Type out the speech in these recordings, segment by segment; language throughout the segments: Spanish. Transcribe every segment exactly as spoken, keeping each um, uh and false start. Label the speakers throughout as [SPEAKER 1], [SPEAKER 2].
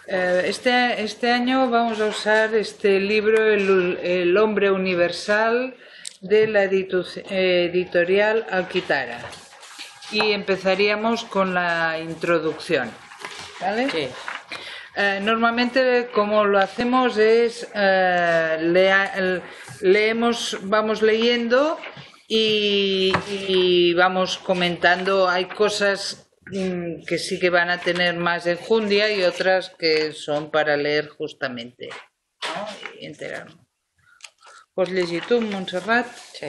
[SPEAKER 1] Eh, este, este año vamos a usar este libro, El, El hombre universal, de la editu- eh, editorial Alquitara. Y empezaríamos con la introducción, ¿vale?
[SPEAKER 2] Sí.
[SPEAKER 1] Eh, normalmente, como lo hacemos, es eh, lea- leemos, vamos leyendo y, y vamos comentando. Hay cosas mm, que sí que van a tener más enjundia y otras que son para leer justamente, ¿no? Y enterarnos. Pues llegir tu, Montserrat.
[SPEAKER 2] Sí.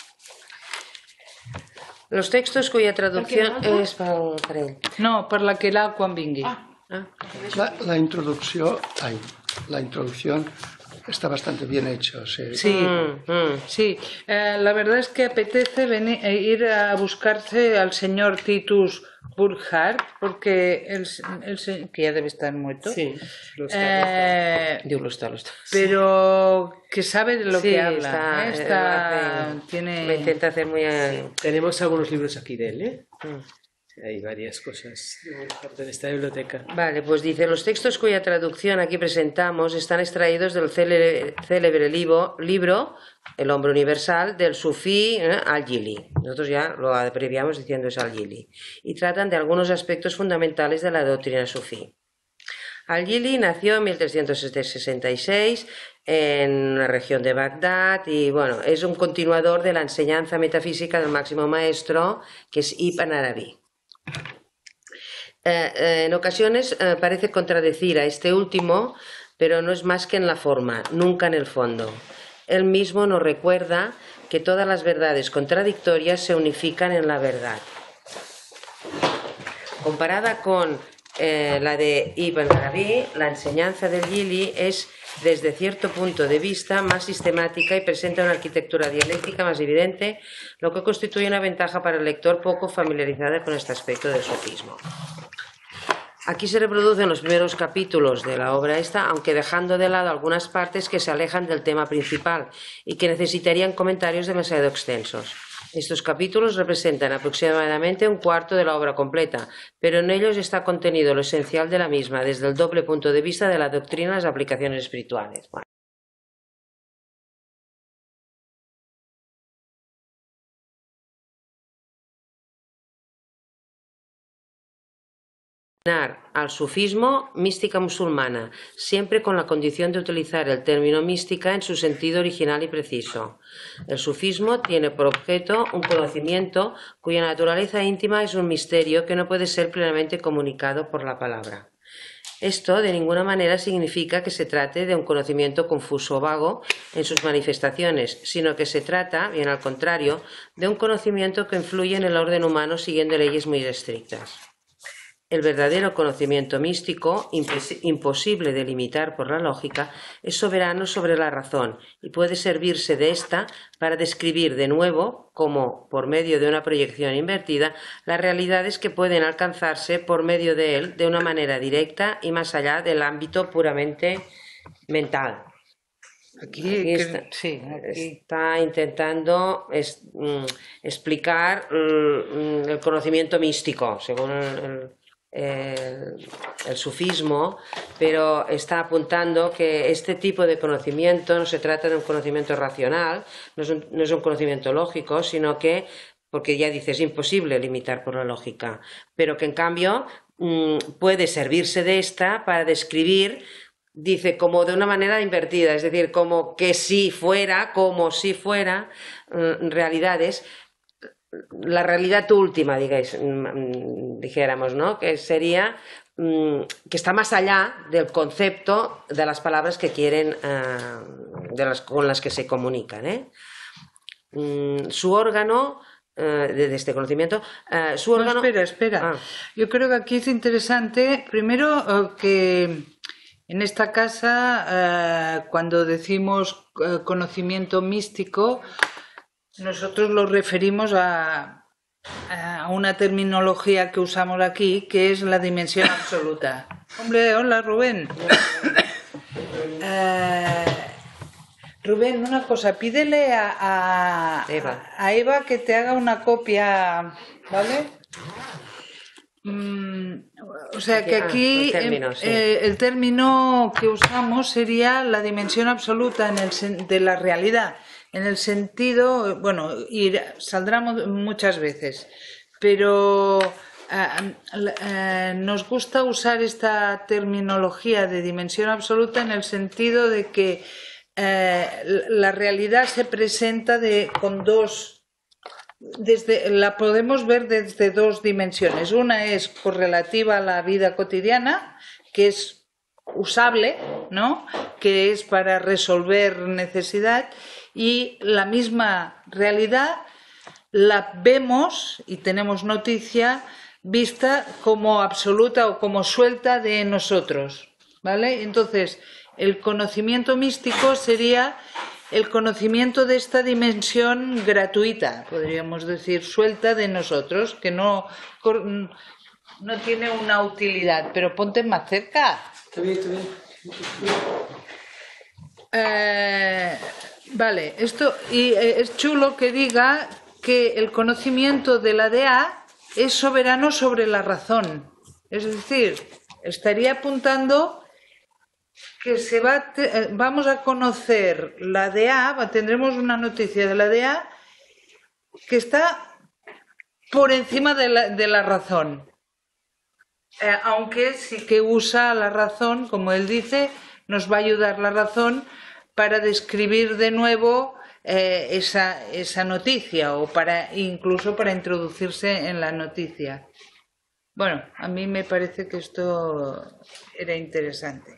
[SPEAKER 2] Los textos cuya traducción és pel, per ell.
[SPEAKER 1] No, per la que l'ha quan vingui.
[SPEAKER 2] Ah.
[SPEAKER 3] La, la introducción, ay, la introducción está bastante bien hecha. O sea,
[SPEAKER 1] Sí,
[SPEAKER 2] Mm, mm.
[SPEAKER 1] sí. Eh, la verdad es que apetece venir, eh, ir a buscarse al señor Titus Burkhardt, porque él, él se- que ya debe estar muerto,
[SPEAKER 4] Sí, lo está, lo está.
[SPEAKER 1] eh,
[SPEAKER 2] Diu, lo está, lo está.
[SPEAKER 1] pero que sabe de lo
[SPEAKER 2] Sí,
[SPEAKER 1] que habla.
[SPEAKER 2] está,
[SPEAKER 1] ¿eh?
[SPEAKER 2] eh,
[SPEAKER 1] Está-
[SPEAKER 2] hace-
[SPEAKER 1] tiene...
[SPEAKER 2] lo intenta hacer muy... eh,
[SPEAKER 4] Tenemos algunos libros aquí de él, ¿eh?
[SPEAKER 2] mm.
[SPEAKER 4] Hay varias cosas de esta biblioteca.
[SPEAKER 2] Vale, pues dice, los textos cuya traducción aquí presentamos están extraídos del célebre, célebre libro, libro El hombre universal del sufí eh, Al-Jili. Nosotros ya lo abreviamos diciendo es Al-Jili. Y tratan de algunos aspectos fundamentales de la doctrina sufí. Al-Jili nació en mil trescientos sesenta y seis en la región de Bagdad y bueno, es un continuador de la enseñanza metafísica del máximo maestro que es Ibn Arabi. Eh, eh, en ocasiones eh, parece contradecir a este último, pero no es más que en la forma, nunca en el fondo. Él mismo nos recuerda que todas las verdades contradictorias se unifican en la verdad. Comparada con eh, la de Ibn Arabi, la enseñanza del Jili es, desde cierto punto de vista, más sistemática y presenta una arquitectura dialéctica más evidente, lo que constituye una ventaja para el lector poco familiarizado con este aspecto del sufismo. Aquí se reproducen los primeros capítulos de la obra esta, aunque dejando de lado algunas partes que se alejan del tema principal y que necesitarían comentarios demasiado extensos. Estos capítulos representan aproximadamente un cuarto de la obra completa, pero en ellos está contenido lo esencial de la misma, desde el doble punto de vista de la doctrina y las aplicaciones espirituales. Bueno. Al sufismo, mística musulmana, siempre con la condición de utilizar el término mística en su sentido original y preciso. El sufismo tiene por objeto un conocimiento cuya naturaleza íntima es un misterio que no puede ser plenamente comunicado por la palabra. Esto de ninguna manera significa que se trate de un conocimiento confuso o vago en sus manifestaciones, sino que se trata, bien al contrario, de un conocimiento que influye en el orden humano siguiendo leyes muy estrictas. El verdadero conocimiento místico, imposible de limitar por la lógica, es soberano sobre la razón y puede servirse de ésta para describir de nuevo, como por medio de una proyección invertida, las realidades que pueden alcanzarse por medio de él de una manera directa y más allá del ámbito puramente mental.
[SPEAKER 1] Aquí,
[SPEAKER 2] Aquí
[SPEAKER 1] que,
[SPEAKER 2] está,
[SPEAKER 1] sí, aquí.
[SPEAKER 2] está intentando es, mm, explicar mm, el conocimiento místico, según el, el El, el sufismo, pero está apuntando que este tipo de conocimiento no se trata de un conocimiento racional, no es un, no es un conocimiento lógico, sino que, porque ya dice, es imposible limitar por la lógica, pero que en cambio mmm, puede servirse de esta para describir, dice, como de una manera invertida, es decir, como que si fuera, como si fuera, mmm, realidades. La realidad última, digáis, dijéramos, ¿no? Que sería mmm, que está más allá del concepto de las palabras que quieren, uh, de las, con las que se comunican, ¿eh? Mm, su órgano uh, de, de este conocimiento, uh, su órgano...
[SPEAKER 1] No, espera, espera. Ah. Yo creo que aquí es interesante, primero, uh, que en esta casa, uh, cuando decimos uh, conocimiento místico, nosotros lo referimos a, a una terminología que usamos aquí, que es la dimensión absoluta. Hombre, hola Rubén. uh, Rubén, una cosa, pídele a, a,
[SPEAKER 2] Eva.
[SPEAKER 1] a Eva que te haga una copia, ¿vale? Mm, o sea
[SPEAKER 2] Aquí-
[SPEAKER 1] que
[SPEAKER 2] ah,
[SPEAKER 1] aquí
[SPEAKER 2] el término,
[SPEAKER 1] em,
[SPEAKER 2] sí.
[SPEAKER 1] eh, el término que usamos sería la dimensión absoluta en el sen- de la realidad, en el sentido, bueno, ir, saldrá mu- muchas veces, pero ah, la- eh, nos gusta usar esta terminología de dimensión absoluta en el sentido de que eh, la realidad se presenta de, con dos desde, la podemos ver desde dos dimensiones. Una es correlativa a la vida cotidiana, que es usable, ¿no? Que es para resolver necesidad, y la misma realidad la vemos y tenemos noticia vista como absoluta o como suelta de nosotros, ¿vale? Entonces, el conocimiento místico sería el conocimiento de esta dimensión gratuita, podríamos decir, suelta de nosotros, que no, no tiene una utilidad, pero ponte más cerca.
[SPEAKER 4] Está bien, está bien.
[SPEAKER 1] Eh, vale, esto, y eh, es chulo que diga que el conocimiento de la D A es soberano sobre la razón. Es decir, estaría apuntando que se va a te- eh, vamos a conocer la D A, va- tendremos una noticia de la D A que está por encima de la, de la razón. Eh, aunque sí que usa la razón, como él dice, nos va a ayudar la razón para describir de nuevo eh, esa, esa noticia o para incluso para introducirse en la noticia. Bueno, a mí me parece que esto era interesante.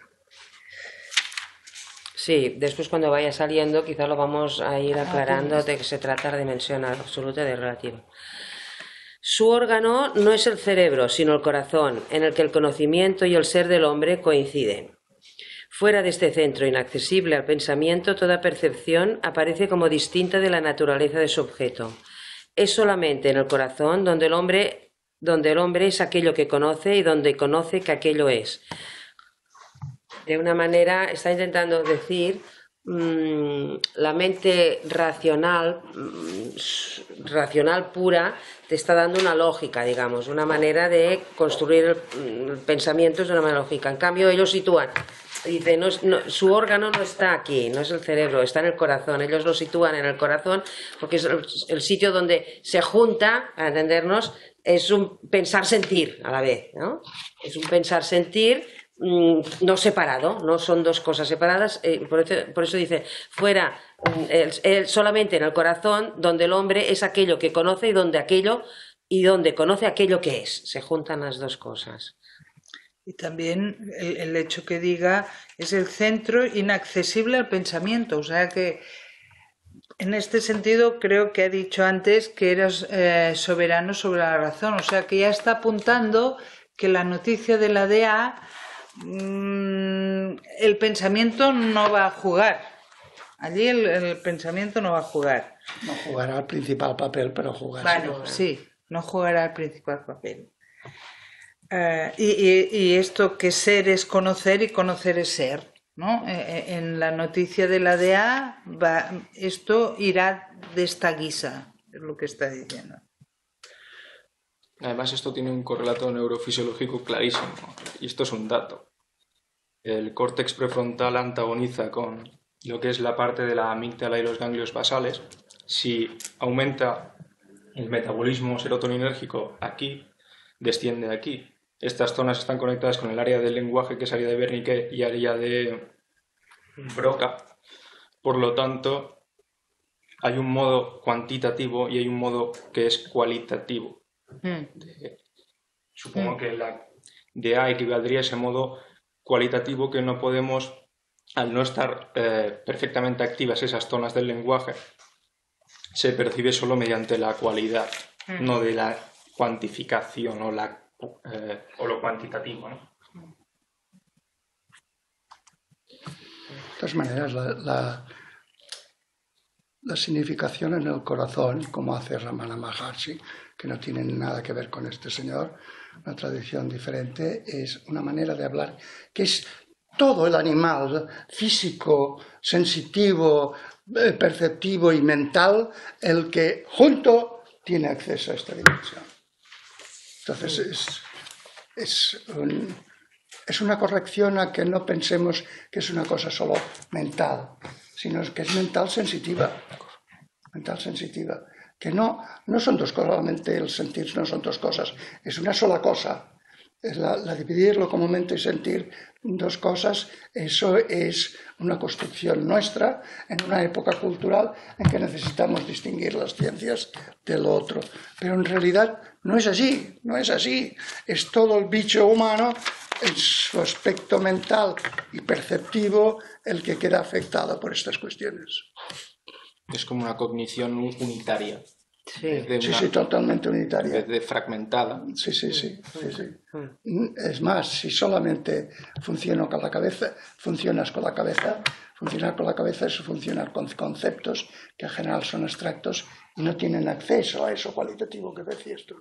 [SPEAKER 2] Sí, después cuando vaya saliendo quizá lo vamos a ir aclarando de que se trata de dimensión absoluta y de relativa. Su órgano no es el cerebro, sino el corazón, en el que el conocimiento y el ser del hombre coinciden. Fuera de este centro inaccesible al pensamiento, toda percepción aparece como distinta de la naturaleza de su objeto. Es solamente en el corazón donde el hombre, donde el hombre es aquello que conoce y donde conoce que aquello es. De una manera, está intentando decir, mmm, la mente racional, mmm, racional pura, te está dando una lógica, digamos, una manera de construir el, el pensamiento es de una manera lógica. En cambio, ellos sitúan, dice, no, no, su órgano no está aquí, no es el cerebro, está en el corazón. Ellos lo sitúan en el corazón porque es el, el sitio donde se junta, a entendernos, es un pensar-sentir a la vez, ¿no? Es un pensar-sentir no separado, no son dos cosas separadas, eh, por, eso, por eso dice, fuera, el, el, solamente en el corazón, donde el hombre es aquello que conoce y donde aquello, y donde conoce aquello que es, se juntan las dos cosas.
[SPEAKER 1] Y también el, el hecho que diga, es el centro inaccesible al pensamiento, o sea que en este sentido creo que ha dicho antes que eras eh, soberano sobre la razón, o sea que ya está apuntando que la noticia de la D A el pensamiento no va a jugar. Allí el, el pensamiento no va a jugar.
[SPEAKER 3] No jugará el principal papel, pero jugará.
[SPEAKER 1] Bueno, sí, no jugará el principal papel. Uh, y, y, y esto que ser es conocer y conocer es ser, ¿no? En la noticia de la D A va, esto irá de esta guisa, es lo que está diciendo.
[SPEAKER 5] Además, esto tiene un correlato neurofisiológico clarísimo, y esto es un dato. El córtex prefrontal antagoniza con lo que es la parte de la amígdala y los ganglios basales. Si aumenta el metabolismo serotoninérgico aquí, desciende aquí. Estas zonas están conectadas con el área del lenguaje, que es área de Wernicke y área de Broca. Por lo tanto, hay un modo cuantitativo y hay un modo que es cualitativo. De, supongo mm. que la D A equivaldría a ese modo cualitativo que no podemos, al no estar eh, perfectamente activas esas zonas del lenguaje, se percibe solo mediante la cualidad, mm. no de la cuantificación o, la, eh, o lo cuantitativo, ¿no?
[SPEAKER 3] De todas maneras, la, la, la significación en el corazón, como hace Ramana Maharshi, que no tiene nada que ver con este señor, una tradición diferente, es una manera de hablar que es todo el animal físico, sensitivo, perceptivo y mental el que junto tiene acceso a esta dimensión. Entonces es es, un, es una corrección a que no pensemos que es una cosa solo mental, sino que es mental sensitiva. Mental sensitiva. Que no, no son dos cosas, solamente el sentir no son dos cosas, es una sola cosa. La, la dividirlo como mente y sentir dos cosas, eso es una construcción nuestra en una época cultural en que necesitamos distinguir las ciencias de lo otro. Pero en realidad no es así, no es así. Es todo el bicho humano, en su aspecto mental y perceptivo, el que queda afectado por estas cuestiones.
[SPEAKER 5] Es como una cognición unitaria.
[SPEAKER 2] Sí,
[SPEAKER 5] de
[SPEAKER 3] Sí,
[SPEAKER 5] una,
[SPEAKER 3] sí, totalmente unitaria.
[SPEAKER 5] de, de fragmentada.
[SPEAKER 3] Sí, sí, sí, sí, sí. Es más, si solamente funciona con la cabeza, funcionas con la cabeza, funcionar con la cabeza es funcionar con conceptos que en general son abstractos y no tienen acceso a eso cualitativo que decías tú.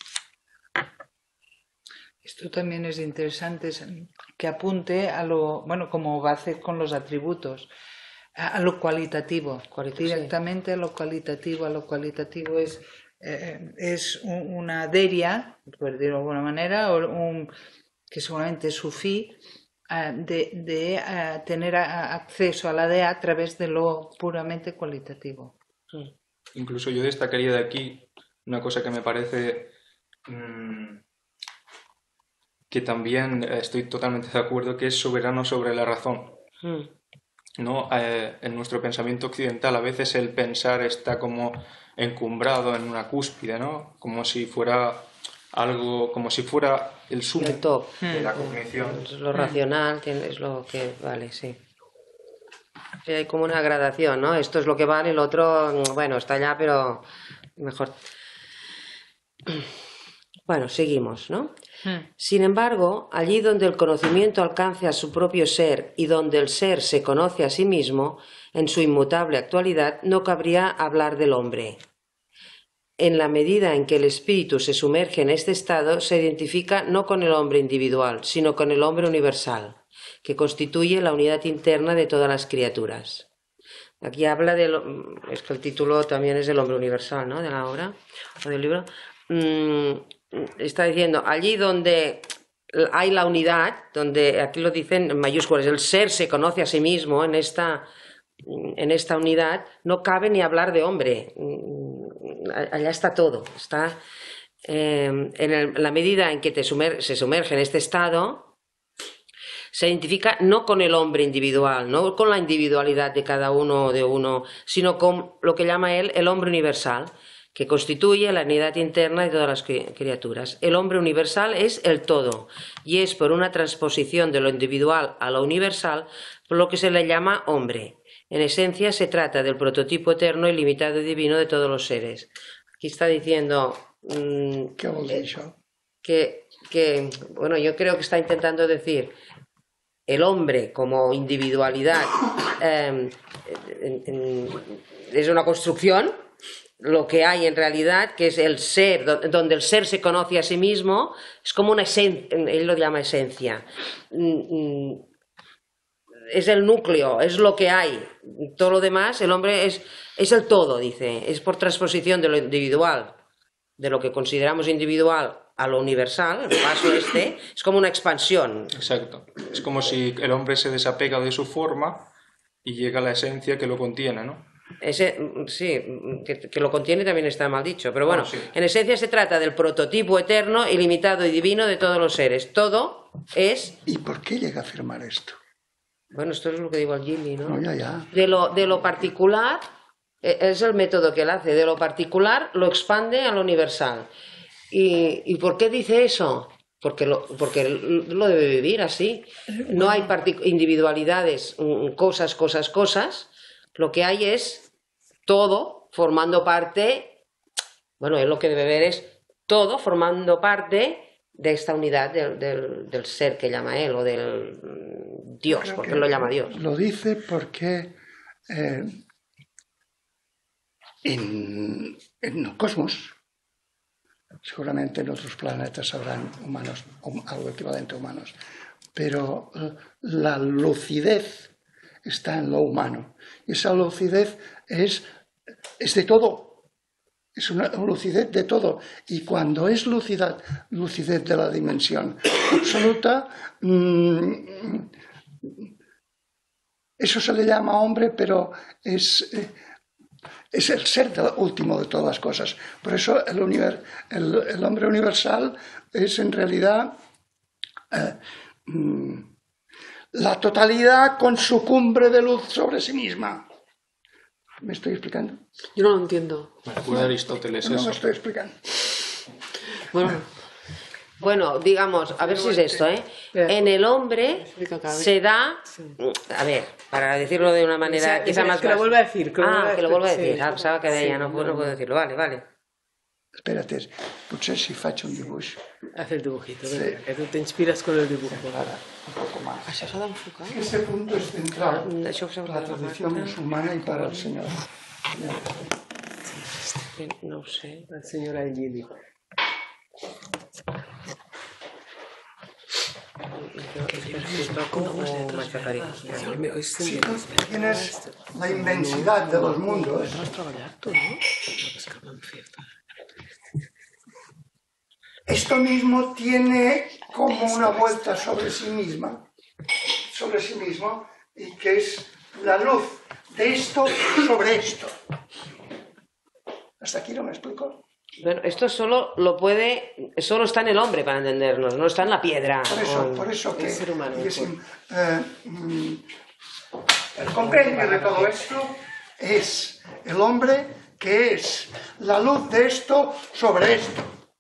[SPEAKER 1] Esto también es interesante, que apunte a lo, bueno, como va a hacer con los atributos, a lo cualitativo,
[SPEAKER 2] Cualita-
[SPEAKER 1] directamente a lo cualitativo. A lo cualitativo es, eh, es un- una deria, por decirlo de alguna manera, o un, que seguramente es sufí, eh, de, de eh, tener a- acceso a la D E A a través de lo puramente cualitativo.
[SPEAKER 5] Incluso yo destacaría de aquí una cosa que me parece mmm, que también estoy totalmente de acuerdo, que es soberano sobre la razón.
[SPEAKER 2] Mm.
[SPEAKER 5] ¿No? Eh, en nuestro pensamiento occidental a veces el pensar está como encumbrado en una cúspide, ¿no? Como si fuera algo, como si fuera el sumo
[SPEAKER 2] El top.
[SPEAKER 5] de la cognición.
[SPEAKER 2] Es lo racional, tiene- es lo que vale, sí. Sí, hay como una gradación, ¿no? Esto es lo que vale, el otro, bueno, está allá, pero mejor. Bueno, seguimos, ¿no? Sin embargo, allí donde el conocimiento alcance a su propio ser y donde el ser se conoce a sí mismo, en su inmutable actualidad, no cabría hablar del hombre. En la medida en que el espíritu se sumerge en este estado, se identifica no con el hombre individual, sino con el hombre universal, que constituye la unidad interna de todas las criaturas. Aquí habla de... Lo, es que el título también es del hombre universal, ¿no? De la obra o del libro. Mm, está diciendo, allí donde hay la unidad, donde aquí lo dicen en mayúsculas, el ser se conoce a sí mismo en esta, en esta unidad, no cabe ni hablar de hombre. Allá está todo. Está eh, en, el, en la medida en que te sumer, se sumerge en este estado, se identifica no con el hombre individual, no con la individualidad de cada uno de uno, sino con lo que llama él el hombre universal, que constituye la unidad interna de todas las criaturas. El hombre universal es el todo, y es por una transposición de lo individual a lo universal por lo que se le llama hombre. En esencia se trata del prototipo eterno, ilimitado y divino de todos los seres. Aquí está diciendo mmm,
[SPEAKER 3] ¿Qué vol dir això?
[SPEAKER 2] que, que, bueno, yo creo que está intentando decir el hombre como individualidad eh, en, en, es una construcción, lo que hay en realidad, que es el ser, donde el ser se conoce a sí mismo, es como una esencia, él lo llama esencia, es el núcleo, es lo que hay, todo lo demás, el hombre es, es el todo, dice, es por transposición de lo individual, de lo que consideramos individual a lo universal, el paso este, es como una expansión.
[SPEAKER 5] Exacto, es como si el hombre se desapega de su forma y llega a la esencia que lo contiene, ¿no?
[SPEAKER 2] Ese, sí, que, que lo contiene también está mal dicho, pero bueno,
[SPEAKER 5] Oh, sí.
[SPEAKER 2] En esencia se trata del prototipo eterno, ilimitado y divino de todos los seres. Todo es...
[SPEAKER 3] ¿Y por qué llega a afirmar esto?
[SPEAKER 2] Bueno, esto es lo que digo al Jimmy, ¿no?
[SPEAKER 3] No, ya, ya.
[SPEAKER 2] De lo, de lo particular, es el método que él hace, de lo particular lo expande a lo universal. ¿Y, y por qué dice eso? Porque lo, porque lo debe vivir así. No hay individualidades, cosas, cosas, cosas. Lo que hay es todo formando parte, bueno, él lo que debe ver es todo formando parte de esta unidad del, del, del ser que llama él, o del Dios,
[SPEAKER 3] Creo
[SPEAKER 2] porque
[SPEAKER 3] que
[SPEAKER 2] él lo llama Dios.
[SPEAKER 3] Lo dice porque eh, en, en el cosmos, seguramente en otros planetas habrán humanos, algo equivalente a humanos, pero la lucidez está en lo humano. Y esa lucidez es, es de todo. es una lucidez de todo. Y cuando es lucidez, lucidez de la dimensión absoluta, mmm, eso se le llama hombre, pero es, eh, es el ser de, último de todas las cosas. Por eso el, univer, el, el hombre universal es en realidad eh, mmm, la totalidad con su cumbre de luz sobre sí misma. ¿Me estoy explicando?
[SPEAKER 6] Yo no lo entiendo.
[SPEAKER 5] Recuerda Aristóteles
[SPEAKER 3] No
[SPEAKER 5] eso.
[SPEAKER 3] me estoy explicando.
[SPEAKER 6] Bueno,
[SPEAKER 2] Bueno, digamos, a ver si es esto, ¿eh? En el hombre se da, a ver, para decirlo de una manera quizá más
[SPEAKER 6] que lo
[SPEAKER 2] básica.
[SPEAKER 6] vuelva a decir. Que lo vuelva
[SPEAKER 2] Ah,
[SPEAKER 6] a
[SPEAKER 2] que lo vuelva a
[SPEAKER 6] sí,
[SPEAKER 2] decir. Ah, pensaba que deia,
[SPEAKER 6] sí,
[SPEAKER 2] no, no puedo decirlo. Vale, vale.
[SPEAKER 3] Espérate, potser si faig un dibuix,
[SPEAKER 6] Haz el dibujito,
[SPEAKER 3] Sí.
[SPEAKER 6] venga, que tú te inspiras con el dibujo.
[SPEAKER 3] ara, un poco más.
[SPEAKER 6] Això s'ha d'enfocar?
[SPEAKER 3] Este punto es central
[SPEAKER 2] Mm, Això ho
[SPEAKER 3] para la tradición musulmana y para el Señor.
[SPEAKER 2] No ho sé.
[SPEAKER 6] El senyor Al-Gili.
[SPEAKER 3] Si tú tienes la inmensidad de los mundos,
[SPEAKER 6] No has treballat tu, no? És que m'han fet.
[SPEAKER 3] esto mismo tiene como una vuelta sobre sí misma, sobre sí mismo, y que es la luz de esto sobre esto. ¿Hasta aquí no me explico?
[SPEAKER 2] Bueno, esto solo lo puede, solo está en el hombre para entendernos, no está en la piedra.
[SPEAKER 3] Por eso,
[SPEAKER 2] O-
[SPEAKER 3] por eso que
[SPEAKER 6] El ser humano,
[SPEAKER 3] y es,
[SPEAKER 6] pues.
[SPEAKER 3] eh, mm, el compendio de todo esto es el hombre que es la luz de esto sobre esto.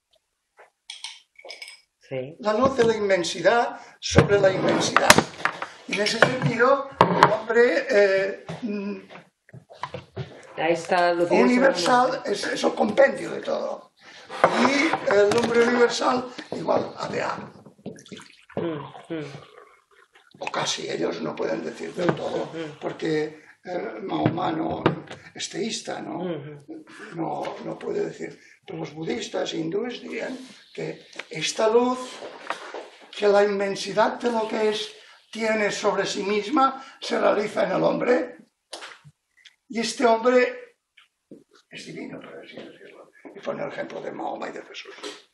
[SPEAKER 2] Sí.
[SPEAKER 3] La luz de la inmensidad sobre la inmensidad. Y en ese sentido, el hombre eh, mm,
[SPEAKER 2] Ahí está la lucidez
[SPEAKER 3] universal es, es el compendio de todo. Y el hombre universal igual a de A.
[SPEAKER 2] Mm, mm.
[SPEAKER 3] O casi, ellos no pueden decir del todo, porque eh, Mahoma no, es teísta, ¿no? No, no puede decir. Pero los budistas e hindúes dirían que esta luz, que la inmensidad de lo que es tiene sobre sí misma, se realiza en el hombre. Y este hombre es divino, por así decirlo. Y pone el ejemplo de Mahoma y de Jesús.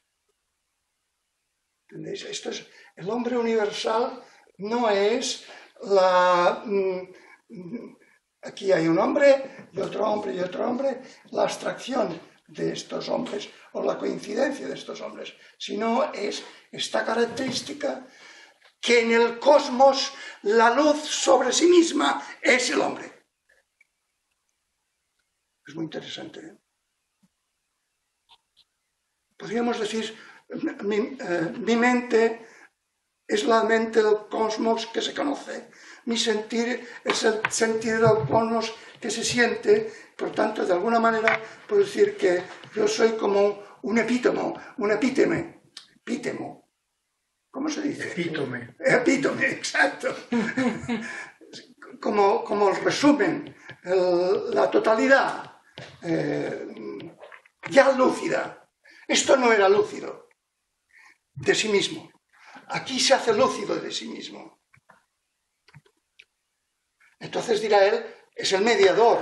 [SPEAKER 3] ¿Entendéis? Esto es, el hombre universal no es la... mm, aquí hay un hombre y otro hombre y otro hombre, la abstracción de estos hombres o la coincidencia de estos hombres, sino es esta característica que en el cosmos la luz sobre sí misma es el hombre. Es muy interesante, ¿eh? Podríamos decir, mi, eh, mi mente es la mente del cosmos que se conoce. Mi sentir es el sentir del cosmos que se siente. Por tanto, de alguna manera, puedo decir que yo soy como un epítomo, un epíteme. Epítemo. ¿Cómo se dice?
[SPEAKER 7] Epítome.
[SPEAKER 3] Epítome, exacto. Como, como el resumen, el- la totalidad, eh, ya lúcida. Esto no era lúcido de sí mismo. Aquí se hace lúcido de sí mismo. Entonces dirá él, es el mediador.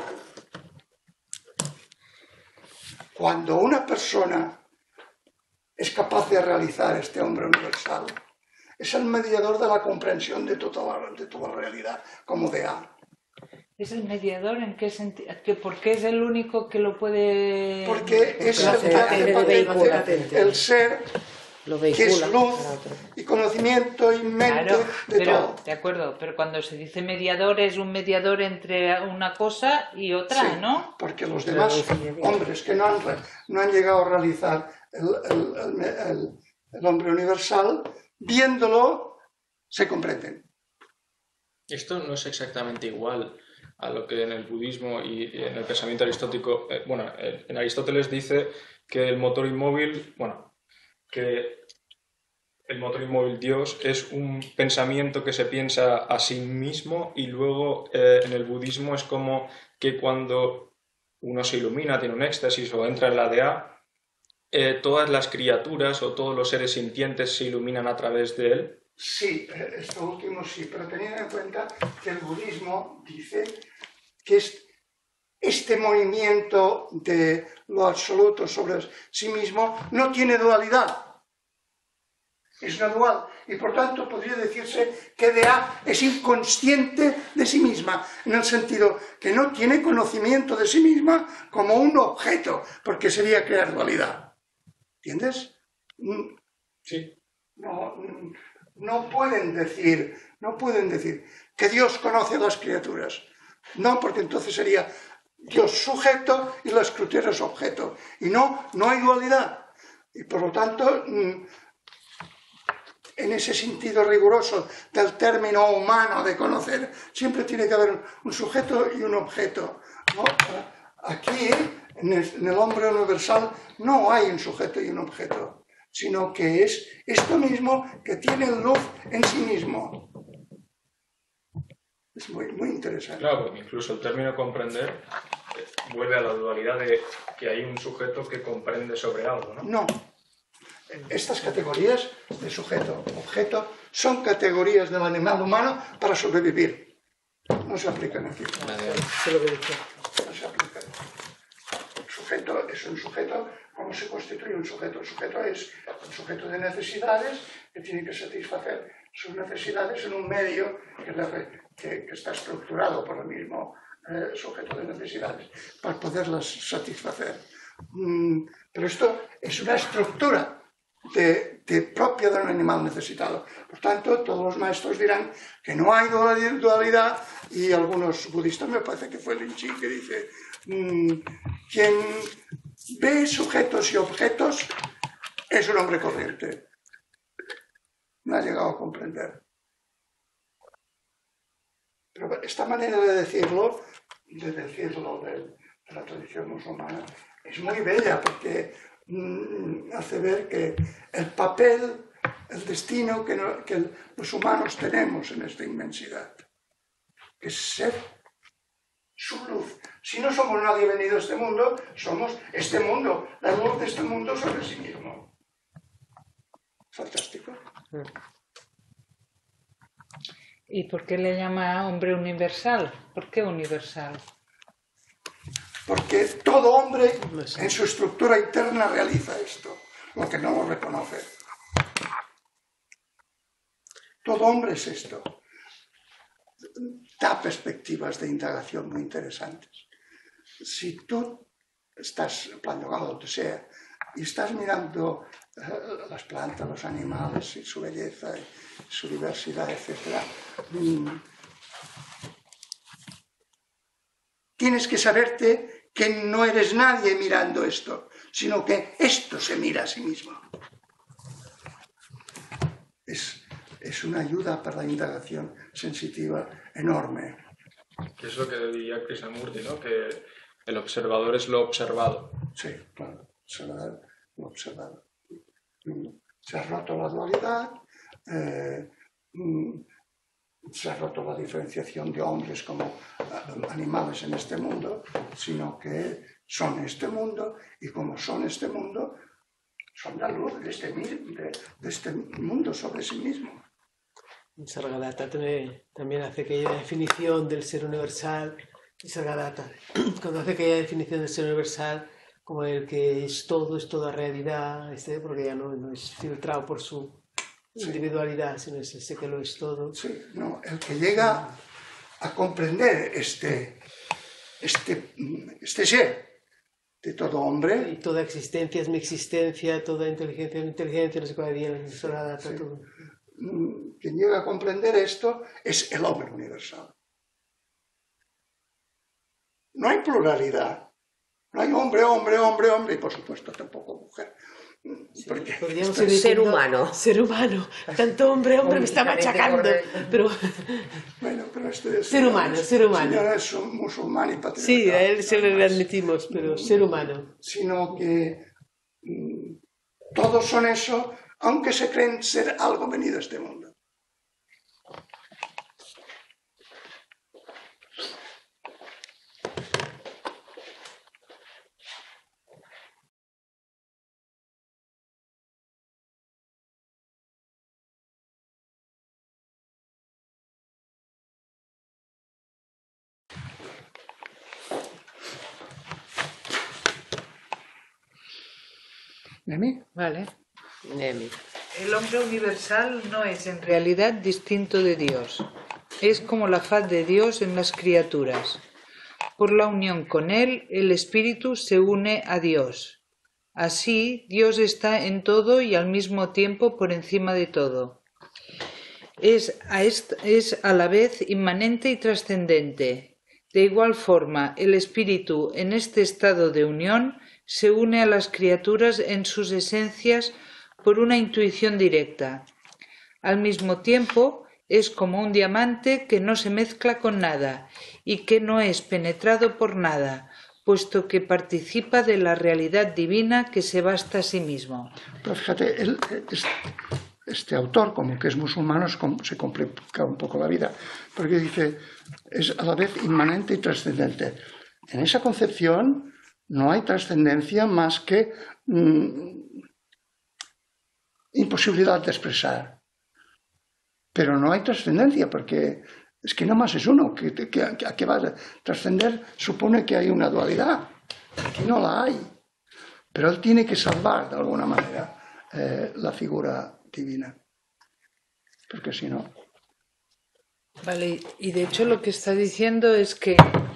[SPEAKER 3] Cuando una persona es capaz de realizar este hombre universal, es el mediador de la comprensión de toda la, de toda la realidad, como de A.
[SPEAKER 1] ¿Es el mediador? ¿En qué sentido? ¿Por qué es el único que lo puede...?
[SPEAKER 3] Porque es el que
[SPEAKER 2] hace-
[SPEAKER 3] hace
[SPEAKER 2] hace
[SPEAKER 3] patente
[SPEAKER 6] patente.
[SPEAKER 3] el ser
[SPEAKER 2] Lo
[SPEAKER 3] que es
[SPEAKER 2] vehicula
[SPEAKER 3] luz
[SPEAKER 2] para otro.
[SPEAKER 3] y conocimiento y mente
[SPEAKER 1] Claro,
[SPEAKER 3] de
[SPEAKER 1] pero,
[SPEAKER 3] todo.
[SPEAKER 1] de acuerdo, pero cuando se dice mediador es un mediador entre una cosa y otra,
[SPEAKER 3] Sí,
[SPEAKER 1] ¿no?
[SPEAKER 3] porque los demás hombres que no han, re- no han llegado a realizar el, el- el- el- el hombre universal, viéndolo, se comprenden.
[SPEAKER 5] Esto no es exactamente igual a lo que en el budismo y en el pensamiento aristotélico, eh, bueno, eh, en Aristóteles dice que el motor inmóvil, bueno, que el motor inmóvil Dios es un pensamiento que se piensa a sí mismo y luego eh, en el budismo es como que cuando uno se ilumina, tiene un éxtasis o entra en la D A, eh, todas las criaturas o todos los seres sintientes se iluminan a través de él.
[SPEAKER 3] Sí, eh, esto último sí, pero teniendo en cuenta que el budismo dice que es este movimiento de lo absoluto sobre sí mismo no tiene dualidad. Es no dual, y por tanto podría decirse que D A es inconsciente de sí misma, en el sentido que no tiene conocimiento de sí misma como un objeto, porque sería crear dualidad. ¿Entiendes?
[SPEAKER 5] Sí.
[SPEAKER 3] No, no pueden decir, no pueden decir que Dios conoce a las criaturas. No, porque entonces sería Dios sujeto y las criaturas objeto. Y no, no hay dualidad. Y por lo tanto, en ese sentido riguroso del término humano de conocer, siempre tiene que haber un sujeto y un objeto, ¿no? Aquí, en el, en el hombre universal, no hay un sujeto y un objeto, sino que es esto mismo que tiene luz en sí mismo. Es muy, muy interesante.
[SPEAKER 5] Claro, porque incluso el término comprender vuelve a la dualidad de que hay un sujeto que comprende sobre algo, ¿no?
[SPEAKER 3] No. Estas categorías de sujeto, objeto, son categorías del animal humano para sobrevivir. No se aplican aquí.
[SPEAKER 6] Eso es lo que dice.
[SPEAKER 3] No se aplican. El sujeto es un sujeto. ¿Cómo se constituye un sujeto? El sujeto es un sujeto de necesidades que tiene que satisfacer sus necesidades en un medio que, que, que está estructurado por el mismo eh, sujeto de necesidades para poderlas satisfacer. Mm, pero esto es una estructura De, de propia de un animal necesitado. Por tanto, todos los maestros dirán que no hay dualidad, y algunos budistas, me parece que fue Lin Chi, que dice mmm, quien ve sujetos y objetos es un hombre corriente. No ha llegado a comprender. Pero esta manera de decirlo, de decirlo de, de la tradición musulmana, es muy bella, porque hace ver que el papel, el destino que, no, que los humanos tenemos en esta inmensidad, que es ser su luz. Si no somos nadie venido a este mundo, somos este mundo, la luz de este mundo sobre sí mismo. Fantástico.
[SPEAKER 1] ¿Y por qué le llama hombre universal? ¿Por qué universal?
[SPEAKER 3] Porque todo hombre en su estructura interna realiza esto, lo que no lo reconoce. Todo hombre es esto. Da perspectivas de indagación muy interesantes. Si tú estás en plan yoga o lo que sea, y estás mirando uh, las plantas, los animales y su belleza, y su diversidad, etcétera, mmm, tienes que saberte que no eres nadie mirando esto, sino que esto se mira a sí mismo. Es, es una ayuda para la indagación sensitiva enorme.
[SPEAKER 5] Que es lo que diría Krishnamurti, ¿no? Que el observador es lo observado.
[SPEAKER 3] Sí, claro, observar lo observado. Se ha roto la dualidad, eh, se ha roto la diferenciación de hombres como animales en este mundo, sino que son este mundo, y como son este mundo, son la luz de este, de, de este mundo sobre sí mismo.
[SPEAKER 6] Sargadatta también hace aquella definición del ser universal. Sargadatta, cuando hace aquella definición del ser universal, como el que es todo, es toda realidad, este, porque ya no, no es filtrado por su individualidad, sino es ese que lo es todo.
[SPEAKER 3] Sí, no, el que llega a comprender este, este, este ser de todo hombre.
[SPEAKER 6] Y toda existencia es mi existencia, toda inteligencia es mi inteligencia, no sé cuál día, sí,
[SPEAKER 3] sí. todo. Quien llega a comprender esto es el hombre universal. No hay pluralidad. No hay hombre, hombre, hombre, hombre, y por supuesto tampoco mujer.
[SPEAKER 6] Porque podríamos
[SPEAKER 2] ser diciendo, humano.
[SPEAKER 6] Ser humano. Tanto hombre, hombre, me está machacando. Pero...
[SPEAKER 3] Bueno, pero este es...
[SPEAKER 6] Ser humano,
[SPEAKER 3] es,
[SPEAKER 6] ser humano.
[SPEAKER 3] Señora es musulmán y patriarcal.
[SPEAKER 6] Sí, a él se le admitimos, pero ser humano.
[SPEAKER 3] Sino que mmm, todos son eso, aunque se creen ser algo venido a este mundo. Nemi.
[SPEAKER 1] Vale.
[SPEAKER 2] Nemi.
[SPEAKER 1] El hombre universal no es en realidad distinto de Dios. Es como la faz de Dios en las criaturas. Por la unión con Él, el espíritu se une a Dios. Así, Dios está en todo y al mismo tiempo por encima de todo. Es a, est- es a la vez inmanente y trascendente. De igual forma, el espíritu en este estado de unión se une a las criaturas en sus esencias por una intuición directa. Al mismo tiempo, es como un diamante que no se mezcla con nada y que no es penetrado por nada, puesto que participa de la realidad divina que se basta a sí mismo.
[SPEAKER 3] Pero fíjate, él, este, este autor, como que es musulmán, se complica un poco la vida, porque dice, es a la vez inmanente y trascendente. En esa concepción no hay trascendencia más que mmm, imposibilidad de expresar. Pero no hay trascendencia, porque es que nada más es uno. Que, que, que, ¿A qué va a trascender? Supone que hay una dualidad. Aquí no la hay. Pero él tiene que salvar de alguna manera eh, la figura divina. Porque si no...
[SPEAKER 1] Vale, y de hecho lo que está diciendo es que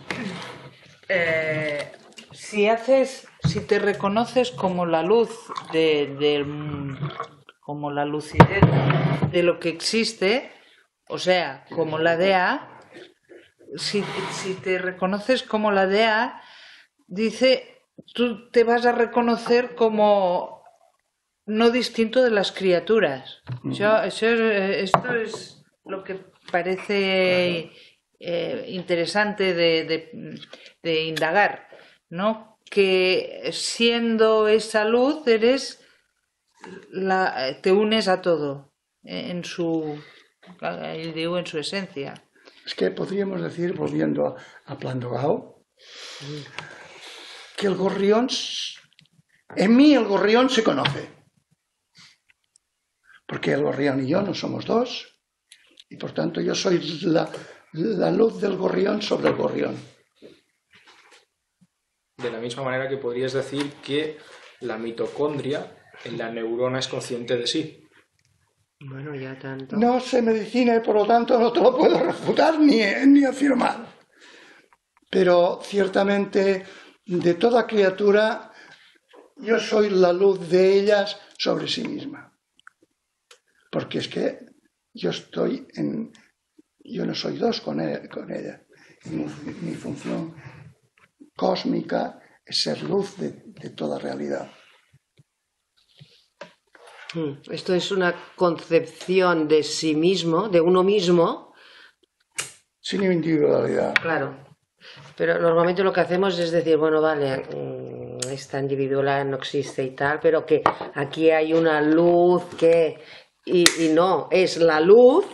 [SPEAKER 1] eh, si haces, si te reconoces como la luz de, de, como la lucidez de lo que existe, o sea, como la D A, si, si te reconoces como la D A, dice, tú te vas a reconocer como no distinto de las criaturas. Yo, eso es, esto es lo que parece eh, interesante de, de, de indagar, ¿no? Que siendo esa luz eres la, te unes a todo en su, digo, en su esencia.
[SPEAKER 3] Es que podríamos decir, volviendo a, a Plandogao, que el gorrión, en mí el gorrión se conoce. Porque el gorrión y yo no somos dos, y por tanto yo soy la, la luz del gorrión sobre el gorrión.
[SPEAKER 5] De la misma manera que podrías decir que la mitocondria en la neurona es consciente de sí.
[SPEAKER 2] Bueno, ya tanto.
[SPEAKER 3] No sé medicina y por lo tanto no te lo puedo refutar ni, ni afirmar. Pero ciertamente de toda criatura yo soy la luz de ellas sobre sí misma. Porque es que yo estoy en... Yo no soy dos con ella. Con ella. Mi, mi función cósmica es ser luz de, de toda realidad.
[SPEAKER 2] Esto es una concepción de sí mismo, de uno mismo.
[SPEAKER 3] Sin individualidad.
[SPEAKER 2] Claro. Pero normalmente lo que hacemos es decir, bueno, vale, esta individualidad no existe y tal, pero que aquí hay una luz que... Y, y no, es la luz...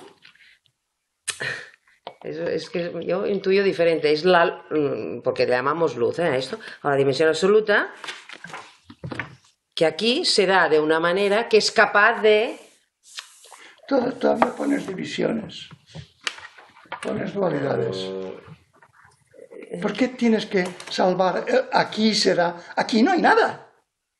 [SPEAKER 2] Es, es que yo intuyo diferente, es la... Porque le llamamos luz, ¿eh? A esto, a la dimensión absoluta, que aquí se da de una manera que es capaz de...
[SPEAKER 3] Todavía pones divisiones, pones dualidades. ¿Por qué tienes que salvar? Aquí será... Aquí no hay nada.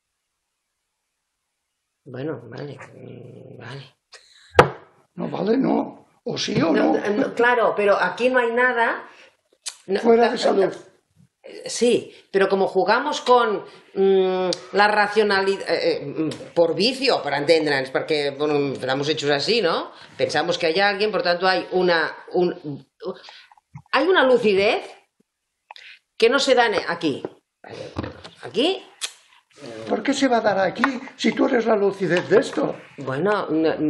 [SPEAKER 2] Bueno, vale, vale.
[SPEAKER 3] No vale, no. O sí o
[SPEAKER 2] no.
[SPEAKER 3] no.
[SPEAKER 2] no claro, pero aquí no hay nada... No,
[SPEAKER 3] fuera de esa luz.
[SPEAKER 2] Sí, pero como jugamos con mmm, la racionalidad, eh, por vicio, per entendre'ns, perquè bueno, l'hem hecho así, ¿no? Pensamos que hay alguien, por tanto hay una, un, hay una lucidez que no se da aquí. Aquí.
[SPEAKER 3] ¿Por qué se va a dar aquí si tú eres la lucidez de esto?
[SPEAKER 2] Bueno,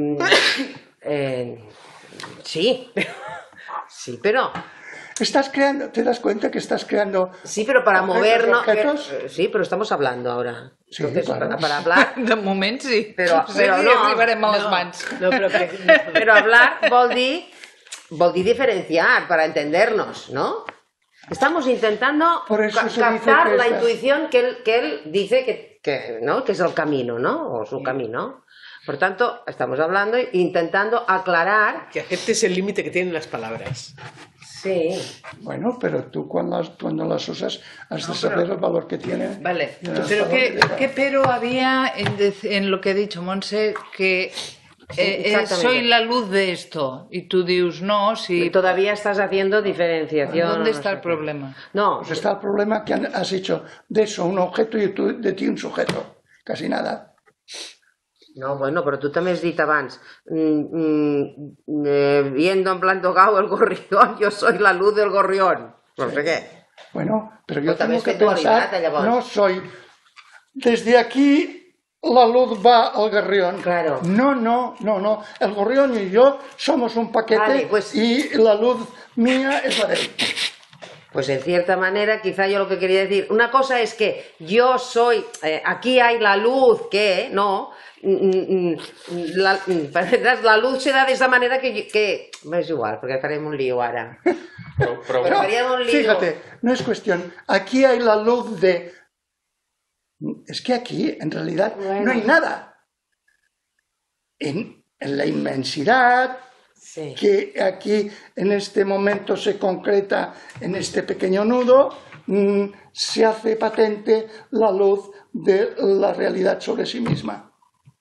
[SPEAKER 2] eh, sí, sí, pero...
[SPEAKER 3] Estás creando, ¿te das cuenta que estás creando?
[SPEAKER 2] Sí, pero para movernos...
[SPEAKER 3] objetos?
[SPEAKER 2] Pero, sí, pero estamos hablando ahora.
[SPEAKER 3] Sí,
[SPEAKER 2] Entonces,
[SPEAKER 3] claro.
[SPEAKER 2] para, para hablar...
[SPEAKER 1] De moment sí.
[SPEAKER 2] Però,
[SPEAKER 1] Sí,
[SPEAKER 2] però
[SPEAKER 1] sí,
[SPEAKER 2] no,
[SPEAKER 1] arribarem a les
[SPEAKER 6] no,
[SPEAKER 1] mans.
[SPEAKER 6] no, però, no.
[SPEAKER 2] Pero hablar vol dir, vol dir diferenciar, para entendernos, ¿no? Estamos intentando
[SPEAKER 3] Por eso
[SPEAKER 2] ca
[SPEAKER 3] se dice
[SPEAKER 2] captar
[SPEAKER 3] que
[SPEAKER 2] la
[SPEAKER 3] esta-
[SPEAKER 2] intuición que él, que él dice que, que, ¿no? que es el camino, ¿no? O su camino. Por tanto, estamos hablando, intentando aclarar...
[SPEAKER 6] Que aceptes el límite que tienen las palabras.
[SPEAKER 2] Sí.
[SPEAKER 3] Bueno, pero tú cuando las, cuando las usas has de saber el valor que tiene.
[SPEAKER 1] Vale,
[SPEAKER 3] y el
[SPEAKER 1] pero
[SPEAKER 3] valor
[SPEAKER 1] ¿qué,
[SPEAKER 3] que lleva.
[SPEAKER 1] qué pero había en, dec- en lo que ha dicho Monse que eh, eh,
[SPEAKER 2] exactamente.
[SPEAKER 1] soy la luz de esto? Y tú dices, no, si...
[SPEAKER 2] Todavía estás haciendo diferenciación.
[SPEAKER 1] ¿Dónde
[SPEAKER 2] no
[SPEAKER 1] está
[SPEAKER 2] sé
[SPEAKER 1] el
[SPEAKER 2] qué.
[SPEAKER 1] problema?
[SPEAKER 2] No,
[SPEAKER 3] Pues está el problema que han- has hecho de eso un objeto y tú de ti un sujeto. Casi nada.
[SPEAKER 2] no, bueno, però tu també has dit abans, mm, mm, eh, viendo en plan tocado el gorrión, yo soy la luz del gorrión. No sé què.
[SPEAKER 3] Bueno, pero yo
[SPEAKER 2] Pues también
[SPEAKER 3] tengo que
[SPEAKER 2] es dualidad,
[SPEAKER 3] pensar,
[SPEAKER 2] llavors.
[SPEAKER 3] no soy... Desde aquí la luz va al gorrión.
[SPEAKER 2] Claro.
[SPEAKER 3] No, no, no, no. El gorrión y yo somos un paquete
[SPEAKER 2] Vale, pues-
[SPEAKER 3] y la luz mía es la de él.
[SPEAKER 2] Pues en cierta manera, quizá yo lo que quería decir, una cosa es que yo soy, eh, aquí hay la luz que, no, mm, mm, la, mm, la luz se da de esa manera que, que es igual, porque faremos un lío ahora.
[SPEAKER 5] Però, però,
[SPEAKER 2] Pero
[SPEAKER 3] No,
[SPEAKER 2] faríamos un lío.
[SPEAKER 3] fíjate, no es cuestión. Aquí hay la luz de... Es que aquí, en realidad,
[SPEAKER 2] Bueno.
[SPEAKER 3] no hay nada. En, en la inmensidad,
[SPEAKER 2] Sí.
[SPEAKER 3] que aquí en este momento se concreta en este pequeño nudo, mm, se hace patente la luz de la realidad sobre sí misma.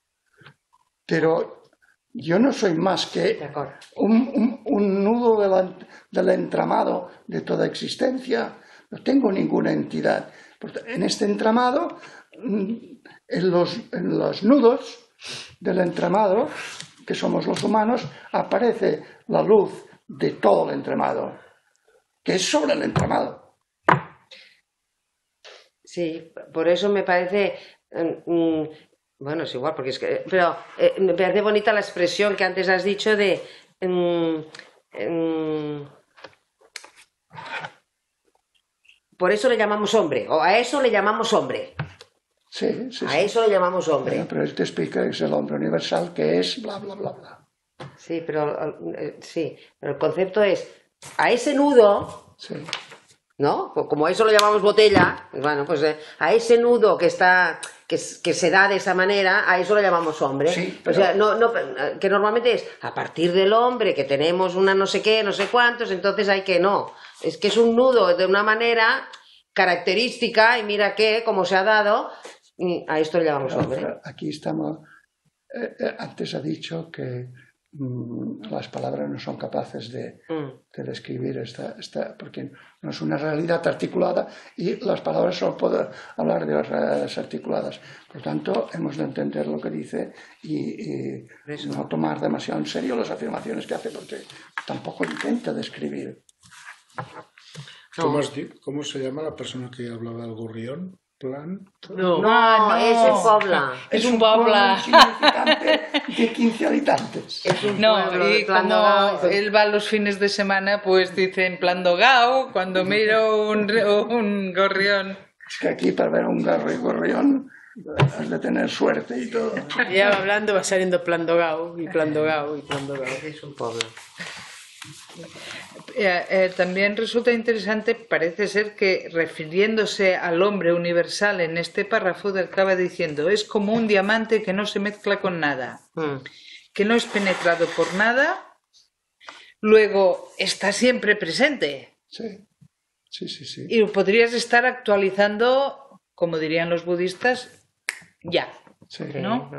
[SPEAKER 3] Pero yo no soy más
[SPEAKER 2] De
[SPEAKER 3] que
[SPEAKER 2] acuerdo.
[SPEAKER 3] un, un- un nudo de la- del entramado de toda existencia. No tengo ninguna entidad. Por ta- En este entramado, mm, en los, en los nudos del entramado, que somos los humanos, aparece la luz de todo el entramado, que es sobre el entramado.
[SPEAKER 2] Sí, por eso me parece, mm, mm, bueno, es igual, porque es que, pero eh, me parece bonita la expresión que antes has dicho de, mm, mm, por eso le llamamos hombre, o a eso le llamamos hombre,
[SPEAKER 3] Sí, sí,
[SPEAKER 2] a
[SPEAKER 3] sí.
[SPEAKER 2] eso le llamamos
[SPEAKER 3] Bueno,
[SPEAKER 2] hombre.
[SPEAKER 3] pero él te explica que es el hombre universal, que es bla, bla, bla, bla.
[SPEAKER 2] Sí, pero eh, sí, pero el concepto es, a ese nudo,
[SPEAKER 3] Sí.
[SPEAKER 2] ¿no? Pues como a eso lo llamamos botella, bueno, pues eh, a ese nudo que está, que, s- que se da de esa manera, a eso lo llamamos hombre.
[SPEAKER 3] Sí,
[SPEAKER 2] O
[SPEAKER 3] pero-
[SPEAKER 2] sea, no, no, que normalmente es a partir del hombre, que tenemos una no sé qué, no sé cuántos, entonces hay que no. Es que es un nudo de una manera característica, y mira que, como se ha dado, y a esto le llamamos
[SPEAKER 3] Pero,
[SPEAKER 2] hombre.
[SPEAKER 3] pero aquí estamos. eh, eh, antes ha dicho que mm, las palabras no son capaces de,
[SPEAKER 2] Mm.
[SPEAKER 3] de describir esta, esta, porque no es una realidad articulada y las palabras solo pueden hablar de las realidades articuladas. Por tanto, hemos de entender lo que dice y, y
[SPEAKER 2] Eso.
[SPEAKER 3] no tomar demasiado en serio las afirmaciones que hace, porque tampoco intenta describir.
[SPEAKER 7] ¿Cómo, has di- cómo se llama la persona que hablaba del gorrión? ¿Plan?
[SPEAKER 6] No,
[SPEAKER 2] No,
[SPEAKER 1] Ah, no.
[SPEAKER 2] ese es Pobla.
[SPEAKER 1] Es un
[SPEAKER 3] pueblo
[SPEAKER 1] Pobla.
[SPEAKER 3] insignificante de quince habitantes.
[SPEAKER 2] Es un
[SPEAKER 1] No,
[SPEAKER 2] pueblo
[SPEAKER 1] y
[SPEAKER 2] de Plan
[SPEAKER 1] como
[SPEAKER 2] Dogao.
[SPEAKER 1] él va los fines de semana, pues dice en plan dogao, cuando miro un, re- un gorrión.
[SPEAKER 3] Es que aquí para ver un garro y gorrión has de tener suerte y todo.
[SPEAKER 6] ya va hablando, va saliendo plan dogao, y plan dogao, y plan dogao.
[SPEAKER 2] Es un pueblo.
[SPEAKER 1] Eh, eh, también resulta interesante, parece ser que refiriéndose al hombre universal en este párrafo, acaba diciendo, es como un diamante que no se mezcla con nada,
[SPEAKER 2] Mm.
[SPEAKER 1] que no es penetrado por nada, luego está siempre presente.
[SPEAKER 3] Sí, sí, sí, sí.
[SPEAKER 1] Y podrías estar actualizando, como dirían los budistas, ya.
[SPEAKER 3] Sí.
[SPEAKER 1] ¿No?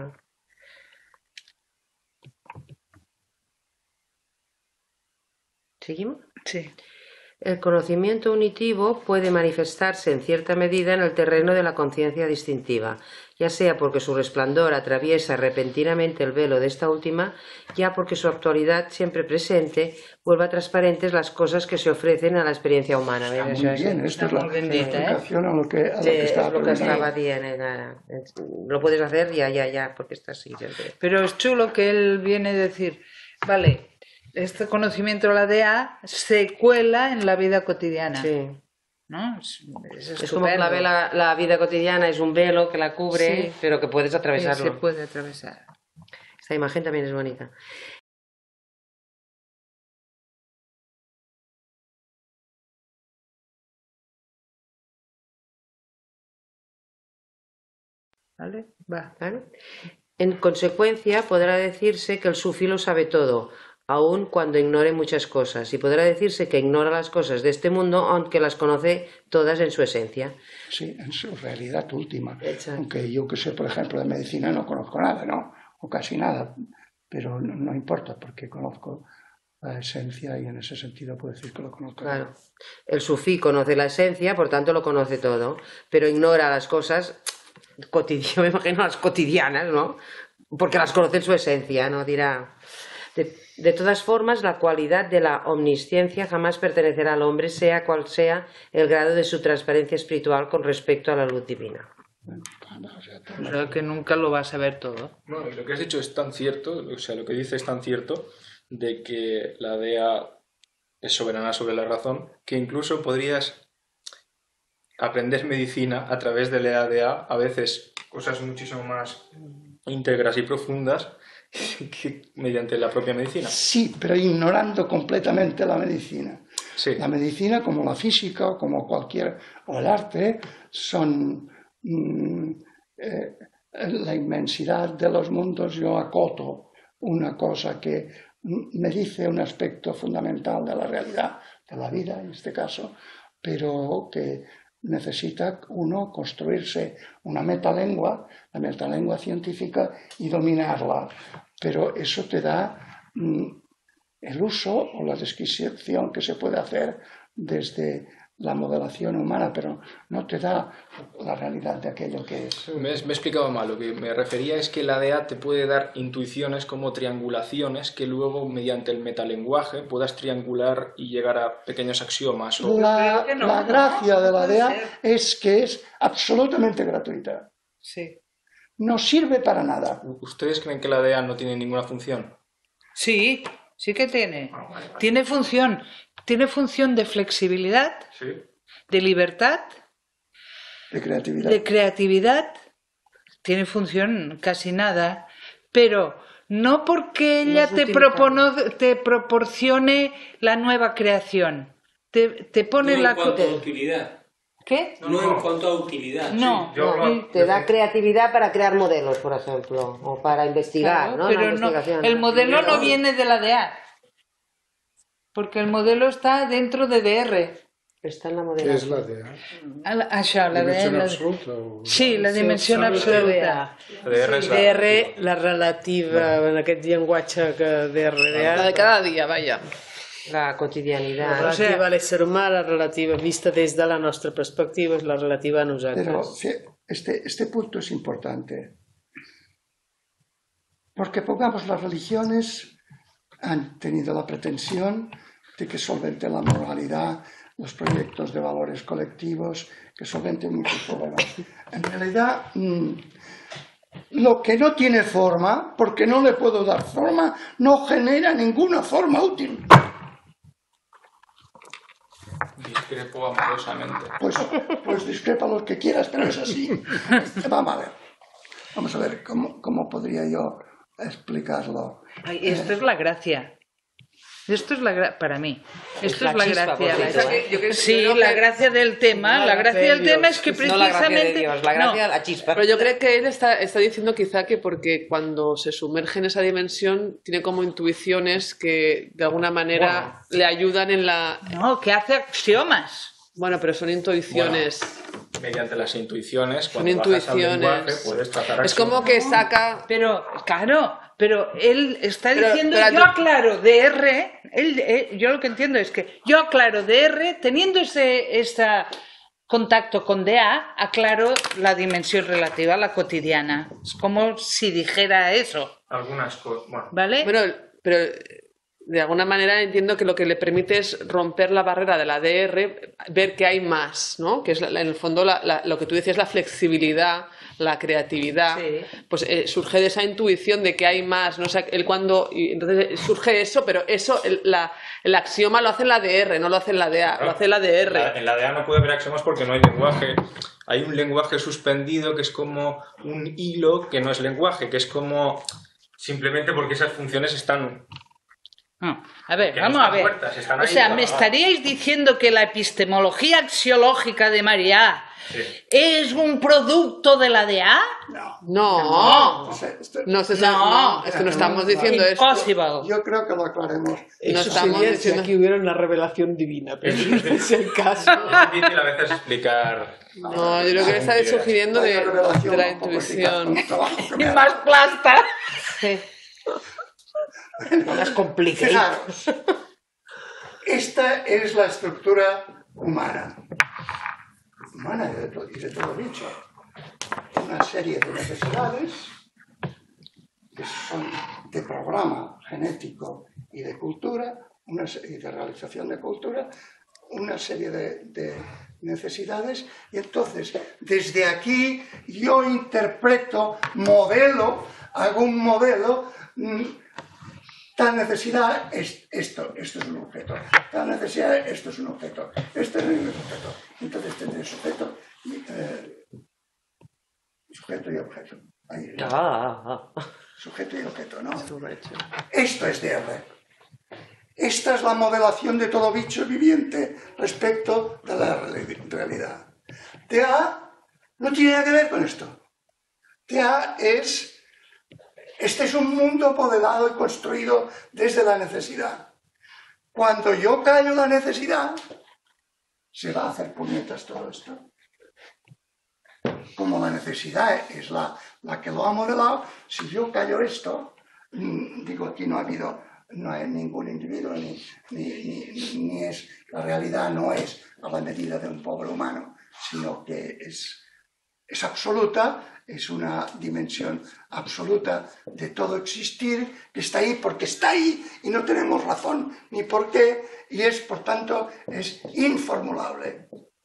[SPEAKER 2] ¿Seguimos?
[SPEAKER 1] Sí.
[SPEAKER 2] El conocimiento unitivo puede manifestarse en cierta medida en el terreno de la conciencia distintiva, ya sea porque su resplandor atraviesa repentinamente el velo de esta última, ya porque su actualidad siempre presente vuelva transparentes las cosas que se ofrecen a la experiencia humana.
[SPEAKER 3] Está
[SPEAKER 2] ¿Ves?
[SPEAKER 3] muy
[SPEAKER 2] Eso es-
[SPEAKER 3] bien, esto es
[SPEAKER 1] está
[SPEAKER 3] la
[SPEAKER 1] muy bien dita, ¿eh?
[SPEAKER 3] explicación a lo que, a lo
[SPEAKER 2] Sí,
[SPEAKER 3] que
[SPEAKER 2] es
[SPEAKER 3] estaba
[SPEAKER 2] lo que
[SPEAKER 3] preguntando.
[SPEAKER 2] estaba bien, nada. Lo puedes hacer ya, ya, ya, porque está así siempre.
[SPEAKER 1] Pero es chulo que él viene a decir, vale, este conocimiento de la D A se cuela en la vida cotidiana.
[SPEAKER 2] Sí.
[SPEAKER 1] ¿No? Es, es
[SPEAKER 2] Es como que la,
[SPEAKER 1] estupendo.
[SPEAKER 2] vela- la vida cotidiana es un velo que la cubre,
[SPEAKER 1] Sí.
[SPEAKER 2] pero que puedes
[SPEAKER 1] Sí,
[SPEAKER 2] atravesarlo.
[SPEAKER 1] se puede atravesar.
[SPEAKER 2] Esta imagen también es bonita.
[SPEAKER 1] ¿Vale? Va.
[SPEAKER 2] ¿Vale? En consecuencia, podrá decirse que el sufí lo sabe todo, aun cuando ignore muchas cosas, y podrá decirse que ignora las cosas de este mundo, aunque las conoce todas en su esencia.
[SPEAKER 3] Sí, en su realidad última.
[SPEAKER 2] Exacto.
[SPEAKER 3] Aunque yo que sé, por ejemplo, de medicina no conozco nada, ¿no? O casi nada, pero no, no importa porque conozco la esencia y en ese sentido puedo decir que lo conozco.
[SPEAKER 2] Claro. El sufí conoce la esencia, por tanto lo conoce todo, pero ignora las cosas cotidianas, me imagino las cotidianas, ¿no? Porque las conoce en su esencia, ¿no? Dirá... De, de todas formas, la cualidad de la omnisciencia jamás pertenecerá al hombre, sea cual sea el grado de su transparencia espiritual con respecto a la luz divina.
[SPEAKER 1] O sea, que nunca lo vas a ver todo.
[SPEAKER 5] No, y lo que has dicho es tan cierto, o sea, lo que dice es tan cierto, de que la D E A es soberana sobre la razón, que incluso podrías aprender medicina a través de la D E A, a veces cosas muchísimo más íntegras y profundas que mediante la propia medicina.
[SPEAKER 3] Sí, pero ignorando completamente la medicina.
[SPEAKER 5] Sí.
[SPEAKER 3] La medicina, como la física o como cualquier, o el arte, son mmm, eh, la inmensidad de los mundos. Yo acoto una cosa que me dice un aspecto fundamental de la realidad, de la vida en este caso, pero que necesita uno construirse una metalengua, la metalengua científica, y dominarla. Pero eso te da mm, el uso o la descripción que se puede hacer desde la modelación humana, pero no te da la realidad de aquello que es.
[SPEAKER 5] Me, me he explicado mal, lo que me refería es que la D E A te puede dar intuiciones como triangulaciones que luego mediante el metalenguaje puedas triangular y llegar a pequeños axiomas. O...
[SPEAKER 3] La,
[SPEAKER 1] que no,
[SPEAKER 3] la
[SPEAKER 1] no,
[SPEAKER 3] gracia
[SPEAKER 1] no
[SPEAKER 3] de la
[SPEAKER 1] puede
[SPEAKER 3] D E A
[SPEAKER 1] ser.
[SPEAKER 3] es que es absolutamente gratuita.
[SPEAKER 1] Sí.
[SPEAKER 3] No sirve para nada.
[SPEAKER 5] ¿Ustedes creen que la D E A no tiene ninguna función?
[SPEAKER 1] Sí, sí que tiene. Tiene función. Tiene función de flexibilidad,
[SPEAKER 5] Sí.
[SPEAKER 1] de libertad,
[SPEAKER 3] De creatividad.
[SPEAKER 1] de creatividad. Tiene función casi nada, pero no porque ella
[SPEAKER 2] es
[SPEAKER 1] te,
[SPEAKER 2] utilitario.
[SPEAKER 1] propono- te proporcione la nueva creación. Te, te pone
[SPEAKER 4] No
[SPEAKER 1] la...
[SPEAKER 4] en cuanto a
[SPEAKER 1] co-
[SPEAKER 4] utilidad.
[SPEAKER 1] ¿Qué?
[SPEAKER 4] No, en cuanto a utilidad.
[SPEAKER 1] No,
[SPEAKER 5] yo
[SPEAKER 2] No,
[SPEAKER 5] hablo-
[SPEAKER 2] te da creatividad para crear modelos, por ejemplo, o para investigar,
[SPEAKER 1] claro,
[SPEAKER 2] ¿no? La
[SPEAKER 1] pero no,
[SPEAKER 2] investigación.
[SPEAKER 1] el modelo no
[SPEAKER 4] Claro.
[SPEAKER 1] viene de la D E A, porque el modelo está dentro de D R.
[SPEAKER 2] Está en la
[SPEAKER 7] Què és
[SPEAKER 2] modelación.
[SPEAKER 7] la D E A?
[SPEAKER 1] Ah, la- Això, la D E A.
[SPEAKER 7] Dimensió
[SPEAKER 1] la-
[SPEAKER 7] absoluta? O...
[SPEAKER 1] Sí, la dimensió
[SPEAKER 6] Sí,
[SPEAKER 1] absoluta.
[SPEAKER 5] La D R és la...
[SPEAKER 6] D R, la relativa, en aquest llenguatge que D R
[SPEAKER 8] La de cada dia, vaja.
[SPEAKER 2] La
[SPEAKER 6] la
[SPEAKER 2] cotidianidad.
[SPEAKER 6] relativa
[SPEAKER 1] O sea-
[SPEAKER 6] a l'ésser humà, la relativa vista des de la nostra perspectiva, és la relativa a
[SPEAKER 3] Pero
[SPEAKER 6] nosaltres.
[SPEAKER 3] sí, este, este punto es importante. Porque pongamos, las religiones han tenido la pretensión de que solventen la moralidad, los proyectos de valores colectivos, que solventen muchos problemas. En realidad, mmm, lo que no tiene forma, porque no le puedo dar forma, no genera ninguna forma útil.
[SPEAKER 5] Discrepo amorosamente.
[SPEAKER 3] Pues, pues discrepa lo que quieras, pero es así. Vamos a ver. Vamos a ver cómo, cómo podría yo explicarlo.
[SPEAKER 1] Ay, esto es la gracia. Esto es la gra- para mí. Esto
[SPEAKER 2] la
[SPEAKER 1] es la
[SPEAKER 2] chispa,
[SPEAKER 1] gracia.
[SPEAKER 2] por
[SPEAKER 1] La-
[SPEAKER 2] cierto,
[SPEAKER 8] ¿eh? Yo creo-
[SPEAKER 1] sí,
[SPEAKER 8] yo creo
[SPEAKER 1] la
[SPEAKER 8] que-
[SPEAKER 1] gracia del tema.
[SPEAKER 6] No,
[SPEAKER 1] La
[SPEAKER 6] la
[SPEAKER 1] gracia
[SPEAKER 6] gracia
[SPEAKER 1] del
[SPEAKER 6] de
[SPEAKER 1] tema
[SPEAKER 6] Dios.
[SPEAKER 1] es que
[SPEAKER 2] No la gracia
[SPEAKER 1] precisamente.
[SPEAKER 2] de Dios, la gracia,
[SPEAKER 1] No,
[SPEAKER 2] la chispa.
[SPEAKER 8] Pero yo creo que él está, está diciendo quizá que porque cuando se sumerge en esa dimensión tiene como intuiciones que de alguna manera le ayudan en la...
[SPEAKER 1] no, que hace axiomas.
[SPEAKER 8] Bueno, pero son intuiciones.
[SPEAKER 5] Mediante las intuiciones,
[SPEAKER 8] Son
[SPEAKER 5] cuando bajas al
[SPEAKER 8] intuiciones.
[SPEAKER 5] lenguaje, puedes trazar
[SPEAKER 8] Es como
[SPEAKER 5] axiomas.
[SPEAKER 8] que saca...
[SPEAKER 1] Pero, claro, pero él está
[SPEAKER 8] Pero-
[SPEAKER 1] diciendo,
[SPEAKER 8] pero
[SPEAKER 1] yo
[SPEAKER 8] tú-
[SPEAKER 1] aclaro D R, él, eh, yo lo que entiendo es que yo aclaro D R, teniendo ese, ese contacto con D A, aclaro la dimensión relativa, la cotidiana. Es como si dijera eso,
[SPEAKER 5] Algunas cosas. Bueno,
[SPEAKER 1] ¿vale?
[SPEAKER 8] Bueno, pero de alguna manera entiendo que lo que le permite es romper la barrera de la D R, ver que hay más, ¿no? Que es la- en el fondo la- la- lo que tú decías, la flexibilidad, la creatividad.
[SPEAKER 1] Sí.
[SPEAKER 8] Pues eh, surge de esa intuición de que hay más, ¿no? O sea, él cuando... y entonces surge eso, pero eso, el, la- el axioma lo hace en la D R, no lo hace en la D A, lo hace en la D
[SPEAKER 5] en la-
[SPEAKER 8] R.
[SPEAKER 5] en la D E A no puede haber axiomas porque no hay lenguaje. Hay un lenguaje suspendido que es como un hilo que no es lenguaje, que es como simplemente porque esas funciones están
[SPEAKER 1] No. A ver,
[SPEAKER 5] Que no
[SPEAKER 1] vamos a
[SPEAKER 5] están
[SPEAKER 1] ver.
[SPEAKER 5] muertas, están
[SPEAKER 1] O
[SPEAKER 5] ahí
[SPEAKER 1] sea, ¿me
[SPEAKER 5] guardadas.
[SPEAKER 1] estaríais diciendo que la epistemología axiológica de Marià
[SPEAKER 5] Sí.
[SPEAKER 1] es un producto de la D A?
[SPEAKER 3] No.
[SPEAKER 8] No,
[SPEAKER 3] Este- este-
[SPEAKER 8] no, se-
[SPEAKER 1] No.
[SPEAKER 8] no, es que no estamos diciendo esto.
[SPEAKER 1] Impossible.
[SPEAKER 3] Yo creo que lo aclaremos.
[SPEAKER 8] No
[SPEAKER 6] Eso
[SPEAKER 8] estamos
[SPEAKER 6] sería si
[SPEAKER 8] diciendo-
[SPEAKER 6] aquí hubiera una revelación divina, pero no es el caso.
[SPEAKER 5] Es difícil a veces explicar.
[SPEAKER 8] No, yo creo que le está sugiriendo de,
[SPEAKER 3] Vaya revelación
[SPEAKER 8] de la
[SPEAKER 3] un poco eficaz
[SPEAKER 8] intuición.
[SPEAKER 3] con el trabajo que
[SPEAKER 1] Y
[SPEAKER 3] me ha
[SPEAKER 1] más plasta.
[SPEAKER 2] Sí.
[SPEAKER 6] No las compliquéis.
[SPEAKER 3] Fijaros, esta es la estructura humana. Humana y de, to- y de todo bicho. Una serie de necesidades que son de programa genético y de cultura, una, se- y de realización de cultura, una serie de, de necesidades, y entonces desde aquí yo interpreto, modelo, hago un modelo. mm, Tal necesidad es esto, esto es un objeto. Tal necesidad, esto es un objeto. Este es un objeto. Entonces tendré sujeto y, eh, sujeto y objeto. Ahí,
[SPEAKER 2] Ah, ah,
[SPEAKER 3] sujeto y objeto, ¿no? Esto es D R. Esta es la modelación de todo bicho viviente respecto de la reali- realidad. T A no tiene nada que ver con esto. T A es... Este es un mundo modelado y construido desde la necesidad. Cuando yo callo la necesidad, se va a hacer puñetas todo esto. Como la necesidad es la, la que lo ha modelado, si yo callo esto, mm, digo, aquí no ha habido, no hay ningún individuo, ni, ni, ni, ni es, la realidad no es a la medida de un pobre humano, sino que es, es absoluta, es una dimensión absoluta de todo existir, que está ahí porque está ahí y no tenemos razón ni por qué, y es, por tanto, es informulable.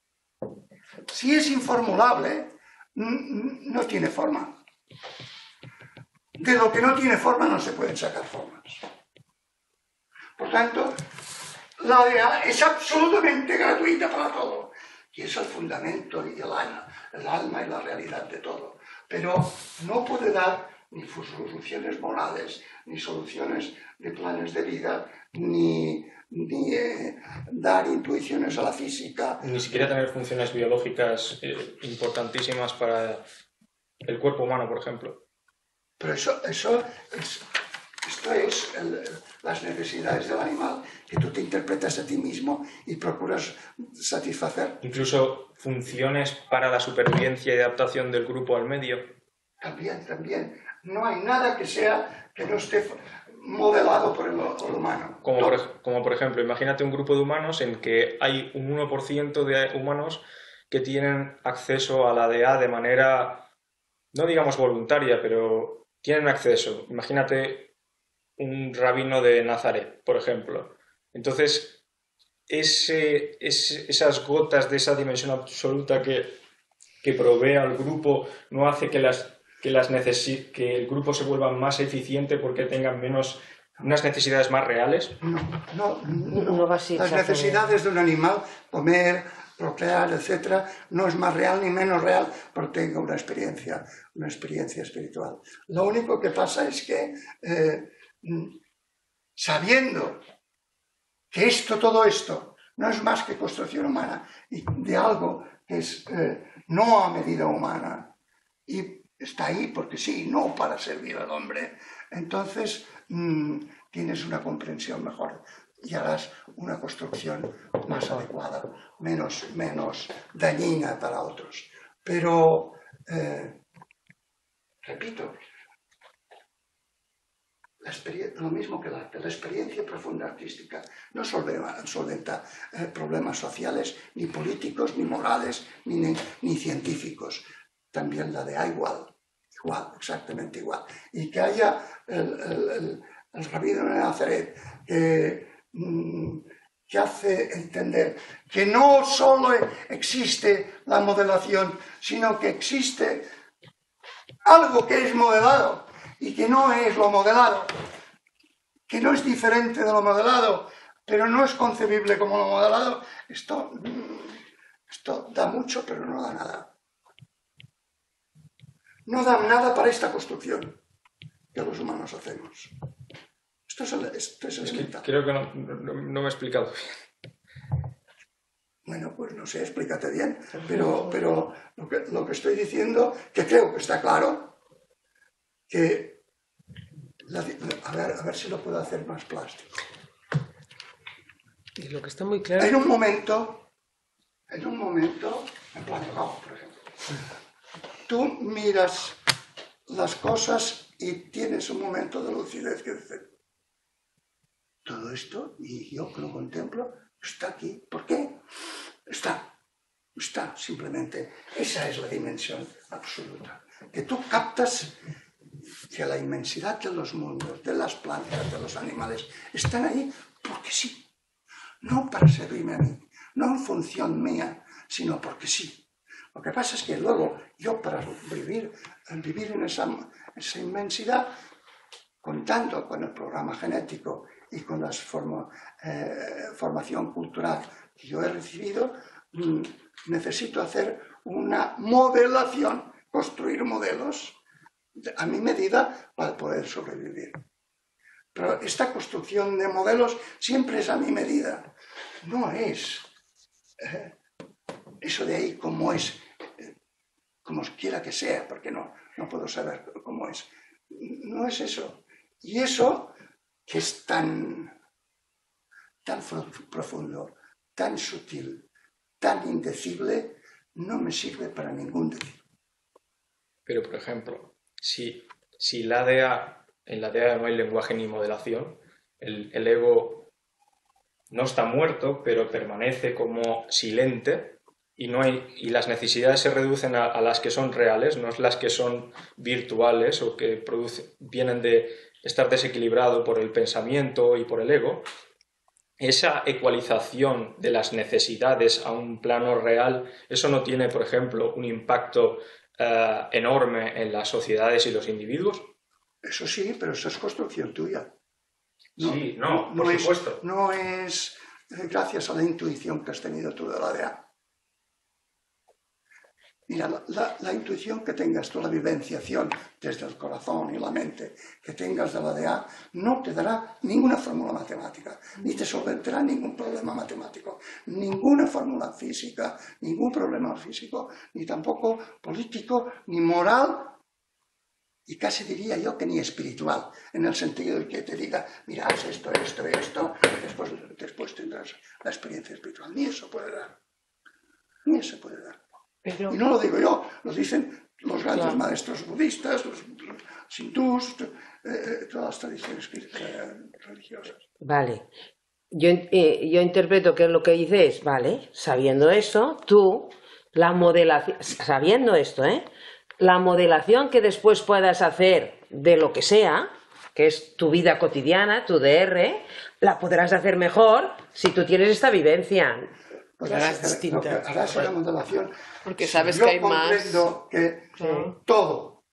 [SPEAKER 3] Si es informulable, no tiene forma. De lo que no tiene forma no se pueden sacar formas. Por tanto, la D A es absolutamente gratuita para todo, y es el fundamento y el alma, el alma y la realidad de todo. Pero no puede dar ni soluciones morales, ni soluciones de planes de vida, ni, ni eh, dar intuiciones a la física.
[SPEAKER 5] Ni siquiera tener funciones biológicas eh, importantísimas para el cuerpo humano, por ejemplo.
[SPEAKER 3] Pero eso, eso es, esto es el, las necesidades del animal, que tú te interpretas a ti mismo y procuras satisfacer.
[SPEAKER 5] Incluso funciones para la supervivencia y adaptación del grupo al medio.
[SPEAKER 3] También, también. No hay nada que sea que no esté modelado por el, el humano.
[SPEAKER 5] Como por, ej- como por ejemplo, imagínate un grupo de humanos en que hay un uno por ciento de humanos que tienen acceso a la D A de manera, no digamos voluntaria, pero tienen acceso. Imagínate un rabino de Nazaret, por ejemplo. Entonces, ese, ese- esas gotas de esa dimensión absoluta que, que provee al grupo no hace que, las, que, las necesi- que el grupo se vuelva más eficiente porque tengan menos, unas necesidades más reales.
[SPEAKER 3] No, no, no.
[SPEAKER 2] No va así,
[SPEAKER 3] Las
[SPEAKER 2] exactamente.
[SPEAKER 3] necesidades de un animal, comer, procrear, etcétera, no es más real ni menos real porque tenga una experiencia, una experiencia espiritual. Lo único que pasa es que, eh, sabiendo que esto, todo esto, no es más que construcción humana y de algo que es eh, no a medida humana y está ahí porque sí, no para servir al hombre, entonces mmm, tienes una comprensión mejor y harás una construcción más adecuada, menos, menos dañina para otros. Pero, eh, repito, la lo mismo que la, la experiencia profunda artística no solventa, solventa eh, problemas sociales, ni políticos, ni morales, ni, ni, ni científicos. También la de A igual, igual, exactamente igual. Y que haya el, el, el, el rabino de Nazaret que, mmm, que hace entender que no solo existe la modelación, sino que existe algo que es modelado y que no es lo modelado, que no es diferente de lo modelado, pero no es concebible como lo modelado. Esto, esto da mucho, pero no da nada. No da nada para esta construcción que los humanos hacemos. Esto es, esto es
[SPEAKER 5] Es que
[SPEAKER 3] elemental.
[SPEAKER 5] creo que no, no, no me he explicado bien.
[SPEAKER 3] Bueno, pues no sé, explícate bien, pero, pero lo, que, lo que estoy diciendo, que creo que está claro, que, la, a, ver, a ver si lo puedo hacer más plástico.
[SPEAKER 6] Y lo que está muy claro...
[SPEAKER 3] En un momento, en un momento, en plan de Gauss, por ejemplo, tú miras las cosas y tienes un momento de lucidez que dices, todo esto, y yo que lo contemplo, está aquí. ¿Por qué? Está, está, simplemente. Esa es la dimensión absoluta. Que tú captas que la inmensidad de los mundos, de las plantas, de los animales, están ahí porque sí. No para servirme a mí, no en función mía, sino porque sí. Lo que pasa es que luego yo para vivir, vivir en esa, esa inmensidad, contando con el programa genético y con la forma, eh, formación cultural que yo he recibido, mmm, necesito hacer una modelación, construir modelos a mi medida para poder sobrevivir. Pero esta construcción de modelos siempre es a mi medida. No es eh, eso de ahí como es, eh, como quiera que sea, porque no, no puedo saber cómo es. No es eso. Y eso que es tan, tan profundo, tan sutil, tan indecible, no me sirve para ningún decir.
[SPEAKER 5] Pero, por ejemplo, si, si la A D A... En la D A no hay lenguaje ni modelación, el, el ego no está muerto, pero permanece como silente y, no hay, y las necesidades se reducen a, a las que son reales, no es las que son virtuales o que produce, vienen de estar desequilibrado por el pensamiento y por el ego. Esa ecualización de las necesidades a un plano real, eso no tiene, por ejemplo, un impacto eh, enorme en las sociedades y los individuos.
[SPEAKER 3] Eso sí, pero eso es construcción tuya.
[SPEAKER 5] No, sí, no, no por
[SPEAKER 3] es,
[SPEAKER 5] supuesto.
[SPEAKER 3] No es gracias a la intuición que has tenido tú de la D A. Mira, la, la, la intuición que tengas tú, la vivenciación desde el corazón y la mente que tengas de la D A, no te dará ninguna fórmula matemática, ni te solventará ningún problema matemático, ninguna fórmula física, ningún problema físico, ni tampoco político, ni moral, y casi diría yo que ni espiritual, en el sentido de que te diga, mira, haz esto, esto, esto, y después, después tendrás la experiencia espiritual. Ni eso puede dar. Ni eso puede dar. Pero... Y no lo digo yo, lo dicen los grandes claro. maestros budistas, los, los hindús, eh, todas las tradiciones eh, religiosas.
[SPEAKER 2] Vale. Yo, eh, yo interpreto que lo que dices, vale, sabiendo eso, tú, la modelación, sabiendo esto, ¿eh? La modelación que después puedas hacer de lo que sea, que es tu vida cotidiana, tu D R, la podrás hacer mejor si tú tienes esta vivencia.
[SPEAKER 3] Pues harás distinta. Harás una modelación.
[SPEAKER 8] Porque sabes
[SPEAKER 3] si
[SPEAKER 8] que hay más.
[SPEAKER 3] Yo comprendo que sí. todo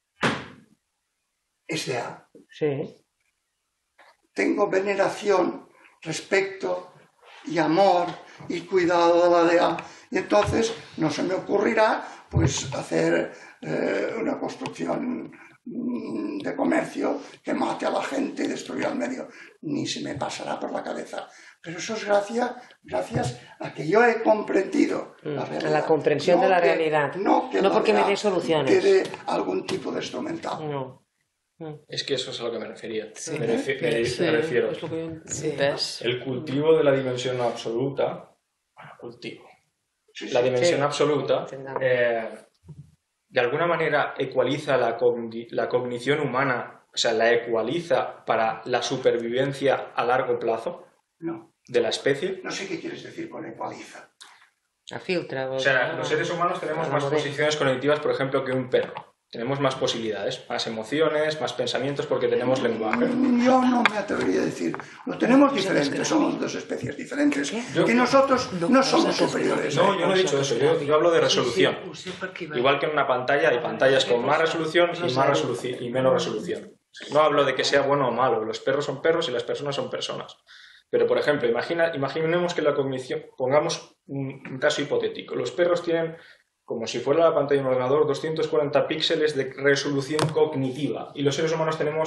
[SPEAKER 3] es D A.
[SPEAKER 2] Sí.
[SPEAKER 3] Tengo veneración, respeto y amor y cuidado de la D A. Y entonces no se me ocurrirá pues hacer eh, una construcción de comercio que mate a la gente y destruya el medio. Ni se me pasará por la cabeza. Pero eso es gracias, gracias a que yo he comprendido
[SPEAKER 2] mm,
[SPEAKER 3] la realidad.
[SPEAKER 2] A la comprensión
[SPEAKER 3] no
[SPEAKER 2] de la
[SPEAKER 3] que,
[SPEAKER 2] realidad.
[SPEAKER 3] No, que
[SPEAKER 2] no porque me dé soluciones.
[SPEAKER 3] Que dé algún tipo de instrumental.
[SPEAKER 2] No.
[SPEAKER 5] Es que eso es a lo que me refería.
[SPEAKER 8] Sí.
[SPEAKER 5] Me, refi me,
[SPEAKER 8] sí.
[SPEAKER 5] me refiero.
[SPEAKER 8] Es lo que yo... sí.
[SPEAKER 5] El cultivo de la dimensión absoluta, bueno, cultivo.
[SPEAKER 3] Sí, sí,
[SPEAKER 5] la dimensión
[SPEAKER 2] sí.
[SPEAKER 5] absoluta, eh, de alguna manera ecualiza la, cogni la cognición humana, o sea, la ecualiza para la supervivencia a largo plazo
[SPEAKER 3] no.
[SPEAKER 5] de la especie.
[SPEAKER 3] No sé qué quieres decir con ecualiza.
[SPEAKER 2] La filtra.
[SPEAKER 5] O sea, los seres humanos tenemos más posiciones cognitivas, por ejemplo, que un perro. Tenemos más posibilidades, más emociones, más pensamientos, porque tenemos lenguaje.
[SPEAKER 3] Yo no me atrevería a decir. Lo tenemos diferentes, somos dos especies diferentes. Yo, que nosotros no somos superiores.
[SPEAKER 5] No, yo no he dicho eso, yo, yo hablo de resolución. Igual que en una pantalla, hay pantallas con más resolución y, más resolución y menos resolución. No hablo de que sea bueno o malo, los perros son perros y las personas son personas. Pero, por ejemplo, imagina, imaginemos que la cognición, pongamos un, un caso hipotético, los perros tienen, como si fuera la pantalla de un ordenador, doscientos cuarenta píxeles de resolución cognitiva y los seres humanos tenemos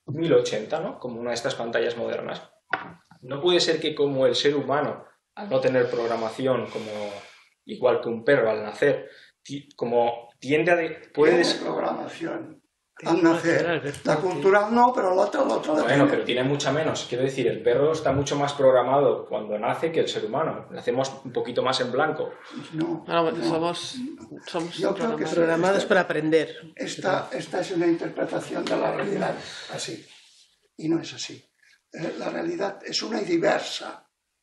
[SPEAKER 5] mil ochenta, ¿no? Como una de estas pantallas modernas. No puede ser que como el ser humano, al no tener programación, como igual que un perro al nacer, como tiende a... De, puedes...
[SPEAKER 3] Tiene programación al nacer. La cultural no, pero la otra, la otra.
[SPEAKER 5] Bueno, pero tiene mucha menos. Quiero decir, el perro está mucho más programado cuando nace que el ser humano. Nacemos un poquito más en blanco.
[SPEAKER 3] No,
[SPEAKER 8] no,
[SPEAKER 3] no.
[SPEAKER 8] somos, somos
[SPEAKER 3] Yo creo que
[SPEAKER 6] programados
[SPEAKER 3] esta,
[SPEAKER 6] para aprender.
[SPEAKER 3] Esta, esta es una interpretación de la realidad así. Y no es así. Eh, la realidad es una y diversa.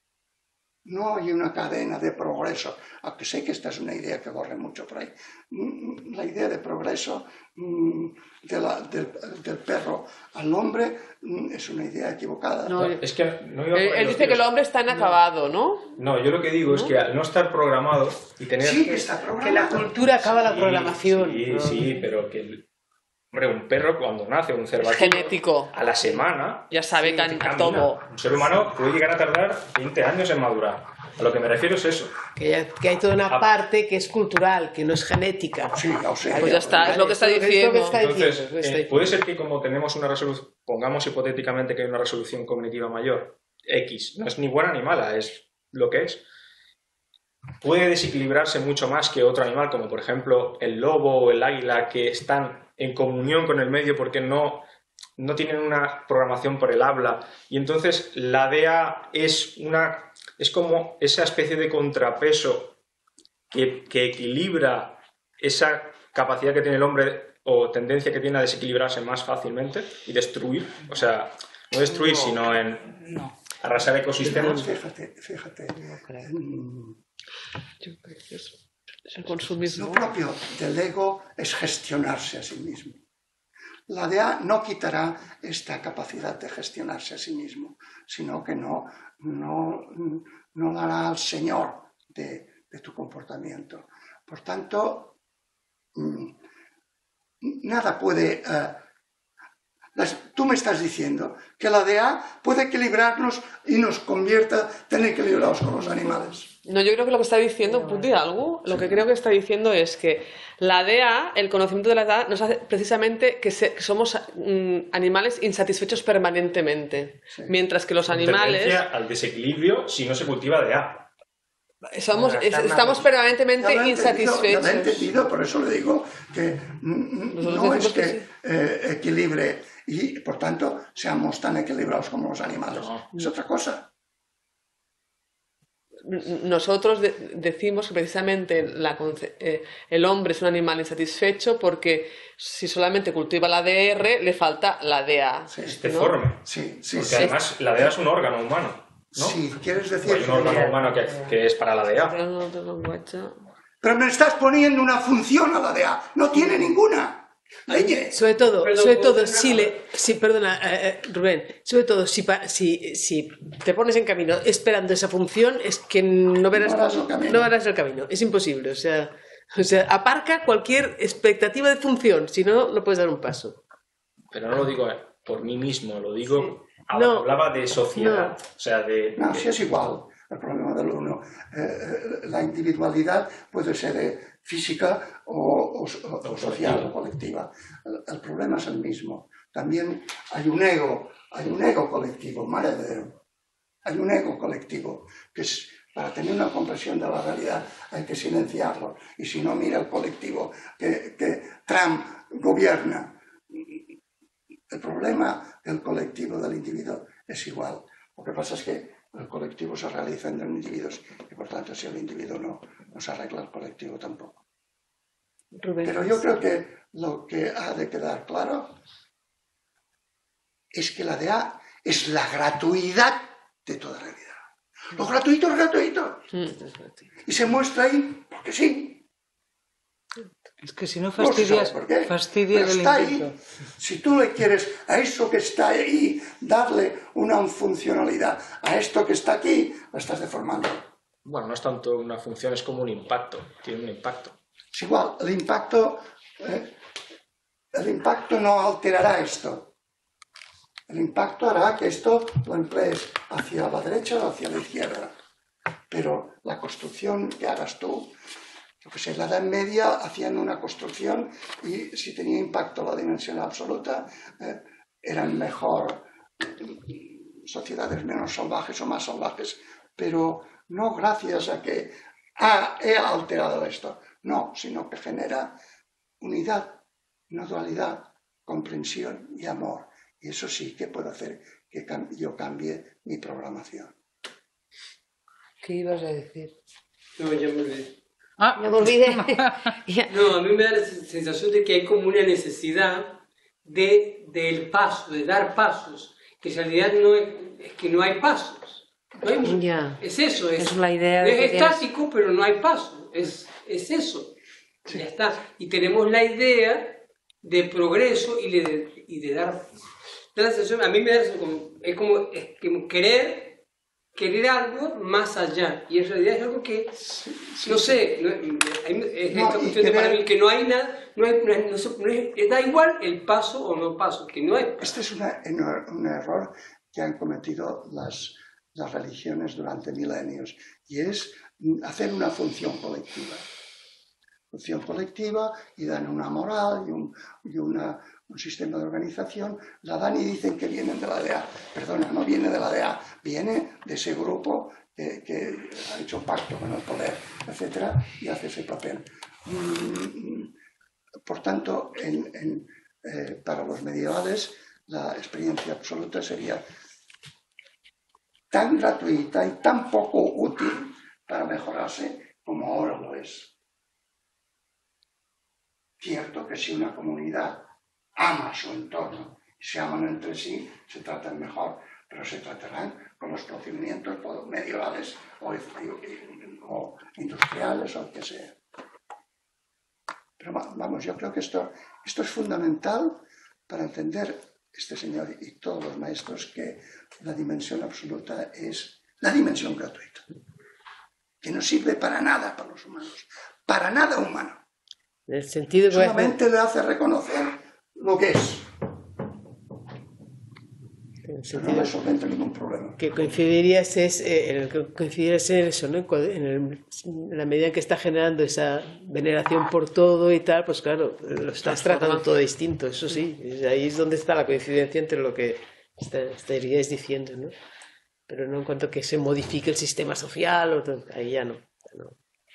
[SPEAKER 3] No hay una cadena de progreso, aunque sé que esta es una idea que corre mucho por ahí. La idea de progreso de la, del, del perro al hombre es una idea equivocada.
[SPEAKER 5] No, es que no iba a
[SPEAKER 8] él, él dice que el hombre está inacabado, ¿no?
[SPEAKER 5] No, yo lo que digo ¿no? es que al no estar programado y tener...
[SPEAKER 3] Sí, que está programado.
[SPEAKER 6] Que la cultura acaba la programación.
[SPEAKER 5] Sí, sí, sí, pero que... Hombre, un perro cuando nace, un cervatillo,
[SPEAKER 8] genético.
[SPEAKER 5] A la semana...
[SPEAKER 8] Ya sabe
[SPEAKER 5] sí,
[SPEAKER 8] que camina. todo.
[SPEAKER 5] Un ser humano puede llegar a tardar veinte años en madurar. A lo que me refiero es eso.
[SPEAKER 6] Que, hay, que hay toda una parte que es cultural, que no es genética.
[SPEAKER 3] Sí, no sé.
[SPEAKER 8] Pues ya está, es lo que está diciendo.
[SPEAKER 5] Entonces, eh, puede ser que como tenemos una resolución, pongamos hipotéticamente que hay una resolución cognitiva mayor, X, no es ni buena ni mala, es lo que es. Puede desequilibrarse mucho más que otro animal, como por ejemplo el lobo o el águila, que están en comunión con el medio porque no, no tienen una programación por el habla. Y entonces la D E A es, una, es como esa especie de contrapeso que, que equilibra esa capacidad que tiene el hombre o tendencia que tiene a desequilibrarse más fácilmente y destruir. O sea, no destruir, no, sino en no. arrasar ecosistemas.
[SPEAKER 3] Fíjate, fíjate.
[SPEAKER 8] No creo. Yo creo que es el consumismo.
[SPEAKER 3] Lo propio del ego es gestionarse a sí mismo. La D E A no quitará esta capacidad de gestionarse a sí mismo, sino que no, no, no dará al señor de, de tu comportamiento. Por tanto, nada puede... Uh, las, tú me estás diciendo que la D E A puede equilibrarnos y nos convierta en equilibrados con los animales.
[SPEAKER 8] No, yo creo que lo que está diciendo, ¿puedo decir algo? Lo que creo que está diciendo es que la D E A, el conocimiento de la D E A, nos hace precisamente que, se, que somos mm, animales insatisfechos permanentemente, sí. Mientras que los
[SPEAKER 5] Con
[SPEAKER 8] animales...
[SPEAKER 5] tendencia al desequilibrio si no se cultiva D E A.
[SPEAKER 8] Somos, es, estamos permanentemente
[SPEAKER 3] ya
[SPEAKER 8] insatisfechos.
[SPEAKER 3] Ya lo he entendido, por eso le digo que no es que, que sí. eh, equilibre y, por tanto, seamos tan equilibrados como los animales. No. Es otra cosa.
[SPEAKER 8] Nosotros de, decimos que precisamente la, eh, el hombre es un animal insatisfecho porque si solamente cultiva la D R le falta la D A.
[SPEAKER 5] Sí, es deforme.
[SPEAKER 3] ¿no? Sí, sí,
[SPEAKER 5] porque
[SPEAKER 3] sí.
[SPEAKER 5] además la D A es un órgano humano, ¿no?
[SPEAKER 3] Sí, quieres decir...
[SPEAKER 5] Hay un órgano humano que, que es para la D A.
[SPEAKER 3] Pero me estás poniendo una función a la D A. No tiene ninguna.
[SPEAKER 6] Oye, sobre todo, perdón, sobre todo si le, si, perdona, eh, Rubén, sobre todo si, si, si te pones en camino esperando esa función, es que no verás,
[SPEAKER 3] no harás el camino.
[SPEAKER 6] No harás el camino. Es imposible, o sea, o sea, aparca cualquier expectativa de función, si no, no puedes dar un paso.
[SPEAKER 5] Pero no lo digo por mí mismo, lo digo, sí. no, hablaba de sociedad, no. o sea, de...
[SPEAKER 3] No, si es igual el problema del uno. Eh, la individualidad puede ser eh, física o, o, o social o colectiva. El, el problema es el mismo. También hay un ego, hay un ego colectivo, maledero. Hay un ego colectivo que es, para tener una comprensión de la realidad hay que silenciarlo. Y si no, mira el colectivo que, que Trump gobierna. El problema del colectivo, del individuo, es igual. Lo que pasa es que el colectivo se realiza entre individuos y por tanto si el individuo no, no se arregla, el colectivo tampoco.
[SPEAKER 8] Rubén,
[SPEAKER 3] pero yo creo que lo que ha de quedar claro es que la D E A es la gratuidad de toda realidad. Lo gratuito es gratuito. Y se muestra ahí porque sí.
[SPEAKER 1] Es que si no fastidias,
[SPEAKER 3] no sé
[SPEAKER 1] fastidias el
[SPEAKER 3] está
[SPEAKER 1] intento.
[SPEAKER 3] Ahí. Si tú le quieres a eso que está ahí darle una funcionalidad, a esto que está aquí, lo estás deformando.
[SPEAKER 5] Bueno, no es tanto una función, es como un impacto, tiene un impacto.
[SPEAKER 3] Es igual, el impacto, eh, el impacto no alterará esto. El impacto hará que esto lo emplees hacia la derecha o hacia la izquierda. Pero la construcción que hagas tú, yo que sé, la Edad Media hacían una construcción y si tenía impacto la dimensión absoluta, eh, eran mejor sociedades menos salvajes o más salvajes, pero no gracias a que ah, he alterado esto, no, sino que genera unidad, no dualidad, comprensión y amor. Y eso sí que puede hacer que yo cambie mi programación.
[SPEAKER 2] ¿Qué ibas a decir?
[SPEAKER 9] No, ya me olvidé.
[SPEAKER 2] Ah, me olvidé.
[SPEAKER 9] No, a mí me da la sensación de que hay como una necesidad de, del paso, de dar pasos, que en realidad no es, es que no hay pasos. No hay,
[SPEAKER 2] ya.
[SPEAKER 9] Es eso, es,
[SPEAKER 2] es la idea de
[SPEAKER 9] es estático, tienes... pero no hay paso, es, es eso. Sí. Ya está. Y tenemos la idea de progreso y de, y de dar, dar la sensación, a mí me da la sensación, es como, es como querer querer algo más allá, y en realidad es algo que, sí, sí, no sé, no, es no, esta cuestión de para mí que no hay nada, no, hay, no, es, no, es, da igual el paso o no paso, que no hay paso.
[SPEAKER 3] Este es una, un error que han cometido las, las religiones durante milenios, y es hacer una función colectiva. Función colectiva, y dan una moral y, un, y una, un sistema de organización, la dan y dicen que vienen de la D A. Perdona, no viene de la D A, viene de ese grupo que, que ha hecho pacto con el poder, etcétera, y hace ese papel. Por tanto, en, en, eh, para los medievales, la experiencia absoluta sería tan gratuita y tan poco útil para mejorarse como ahora lo es. Cierto que si una comunidad ama su entorno y se aman entre sí, se tratan mejor, pero se tratarán con los procedimientos medievales o, o industriales o lo que sea. Pero vamos, yo creo que esto, esto es fundamental para entender este señor y todos los maestros, que la dimensión absoluta es la dimensión gratuita, que no sirve para nada para los humanos, para nada humano.
[SPEAKER 6] En el sentido que
[SPEAKER 3] solamente le hace reconocer lo que es.
[SPEAKER 6] En el
[SPEAKER 3] sentido no le solventa ningún problema.
[SPEAKER 6] Que coincidirías es, eh, en el que coincidirías en eso, ¿no? En, el, en la medida en que está generando esa veneración por todo y tal, pues claro, lo estás tratando todo distinto, eso sí. Ahí es donde está la coincidencia entre lo que estaríais diciendo, ¿no? Pero no en cuanto a que se modifique el sistema social, o todo, ahí ya no. Ya no.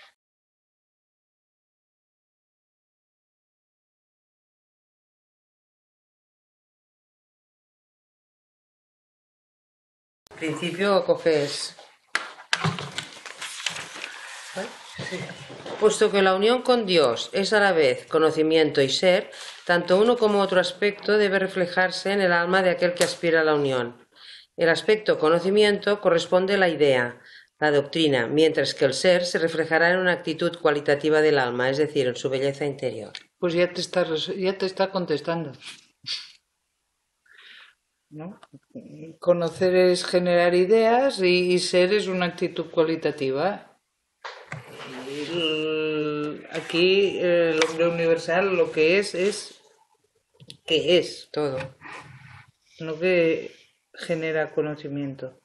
[SPEAKER 2] Principio coges. Puesto que la unión con Dios es a la vez conocimiento y ser, tanto uno como otro aspecto debe reflejarse en el alma de aquel que aspira a la unión. El aspecto conocimiento corresponde a la idea, la doctrina, mientras que el ser se reflejará en una actitud cualitativa del alma, es decir, en su belleza interior.
[SPEAKER 1] Pues ya te está, ya te está contestando. ¿No? Conocer es generar ideas y, y ser es una actitud cualitativa. El, aquí el hombre universal lo que es es que es
[SPEAKER 2] todo,
[SPEAKER 1] no que genera conocimiento.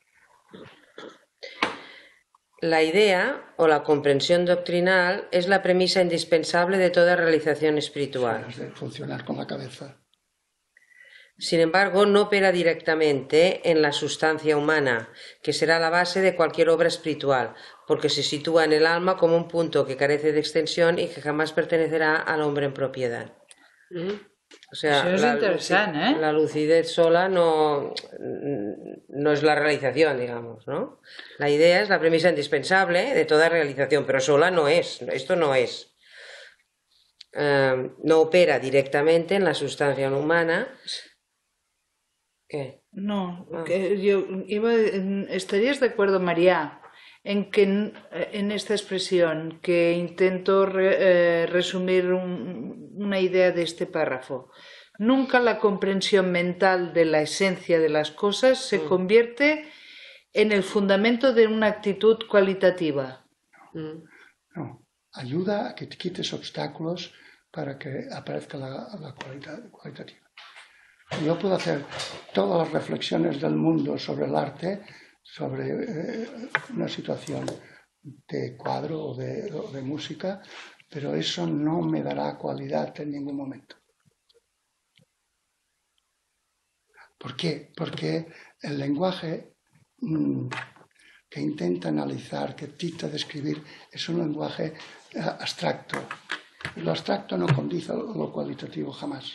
[SPEAKER 2] La idea o la comprensión doctrinal es la premisa indispensable de toda realización espiritual.
[SPEAKER 3] De funcionar con la cabeza.
[SPEAKER 2] Sin embargo, no opera directamente en la sustancia humana, que será la base de cualquier obra espiritual, porque se sitúa en el alma como un punto que carece de extensión y que jamás pertenecerá al hombre en propiedad. O sea,
[SPEAKER 1] Eso es
[SPEAKER 2] la,
[SPEAKER 1] interesante, ¿eh?
[SPEAKER 2] La lucidez sola no, no es la realización, digamos, ¿no? La idea es la premisa indispensable de toda realización, pero sola no es, esto no es. Uh, no opera directamente en la sustancia humana. ¿Qué?
[SPEAKER 1] No,
[SPEAKER 2] Ah.
[SPEAKER 1] que yo iba, ¿estarías de acuerdo, María, en que en esta expresión que intento re, eh, resumir un, una idea de este párrafo? Nunca la comprensión mental de la esencia de las cosas se mm. convierte en el fundamento de una actitud cualitativa.
[SPEAKER 3] Mm. No, ayuda a que te quites obstáculos para que aparezca la, la cualidad cualitativa. Yo puedo hacer todas las reflexiones del mundo sobre el arte, sobre eh, una situación de cuadro o de, o de música, pero eso no me dará cualidad en ningún momento. ¿Por qué? Porque el lenguaje mmm, que intenta analizar, que intenta describir, es un lenguaje uh, abstracto. Y lo abstracto no condice lo cualitativo jamás.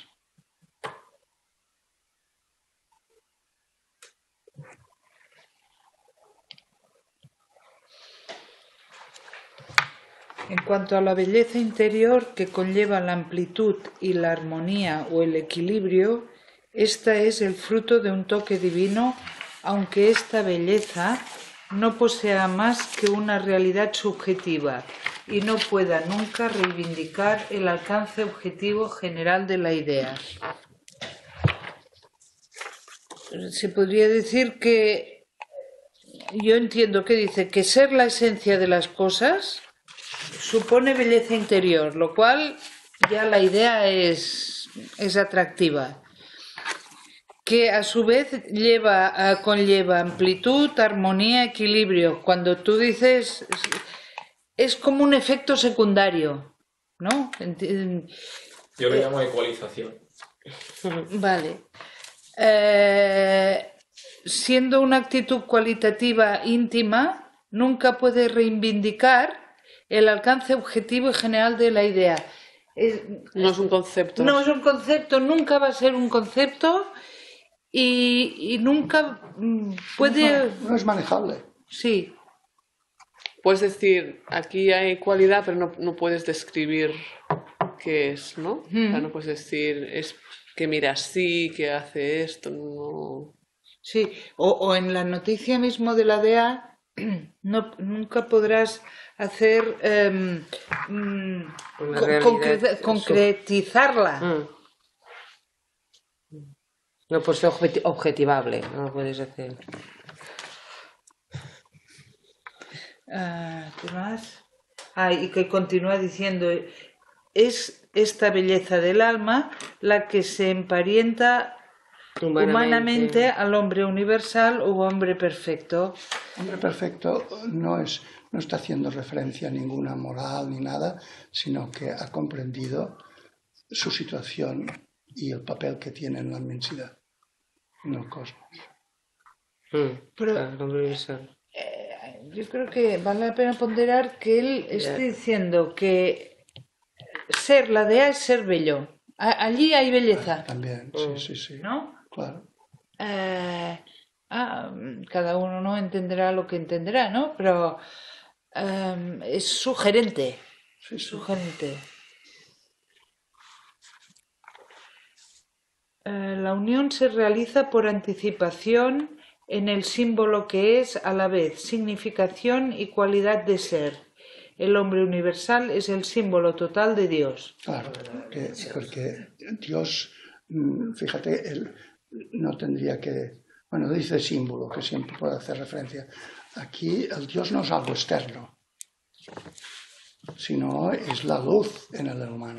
[SPEAKER 1] En cuanto a la belleza interior que conlleva la amplitud y la armonía o el equilibrio, esta es el fruto de un toque divino, aunque esta belleza no posea más que una realidad subjetiva y no pueda nunca reivindicar el alcance objetivo general de la idea. Se podría decir que, yo entiendo que dice que ser la esencia de las cosas supone belleza interior, lo cual ya la idea es, es atractiva, que a su vez lleva, conlleva amplitud, armonía, equilibrio. Cuando tú dices, es como un efecto secundario, ¿no?
[SPEAKER 5] Yo lo llamo ecualización.
[SPEAKER 1] Vale. Eh, siendo una actitud cualitativa íntima, nunca puede reivindicar el alcance objetivo y general de la idea. Es,
[SPEAKER 8] no es un concepto.
[SPEAKER 1] No es un concepto, nunca va a ser un concepto y, y nunca puede...
[SPEAKER 3] No, no es manejable.
[SPEAKER 1] Sí.
[SPEAKER 8] Puedes decir, aquí hay cualidad, pero no, no puedes describir qué es, ¿no? Mm. O sea, no puedes decir, es que mira así, que hace esto, no...
[SPEAKER 1] Sí, o, o en la noticia mismo de la D A, no, nunca podrás hacer eh, concre concretizarla.
[SPEAKER 2] Mm. No puede ser objeti objetivable, no lo puedes hacer.
[SPEAKER 1] Uh, ¿Qué más? Ah, y que continúa diciendo, es esta belleza del alma la que se emparenta humanamente, humanamente al hombre universal u hombre perfecto.
[SPEAKER 3] Hombre perfecto no es, no está haciendo referencia a ninguna moral ni nada, sino que ha comprendido su situación y el papel que tiene en la inmensidad, en el cosmos.
[SPEAKER 2] Mm,
[SPEAKER 1] Pero,
[SPEAKER 2] claro, el hombre universal.
[SPEAKER 1] Eh, yo creo que vale la pena ponderar que él esté diciendo que ser la D A es ser bello. A allí hay belleza.
[SPEAKER 3] Ah, también, sí, sí, sí.
[SPEAKER 1] ¿No?
[SPEAKER 3] Claro.
[SPEAKER 1] Eh, ah, cada uno no entenderá lo que entenderá, ¿no? Pero eh, es sugerente.
[SPEAKER 3] Sí, sí.
[SPEAKER 1] Sugerente. Eh, la unión se realiza por anticipación en el símbolo que es a la vez significación y cualidad de ser. El hombre universal es el símbolo total de Dios.
[SPEAKER 3] Claro, que, porque Dios, fíjate, él no tendría que... Bueno, dice símbolo, que siempre puede hacer referencia. Aquí el Dios no es algo externo, sino es la luz en el humano.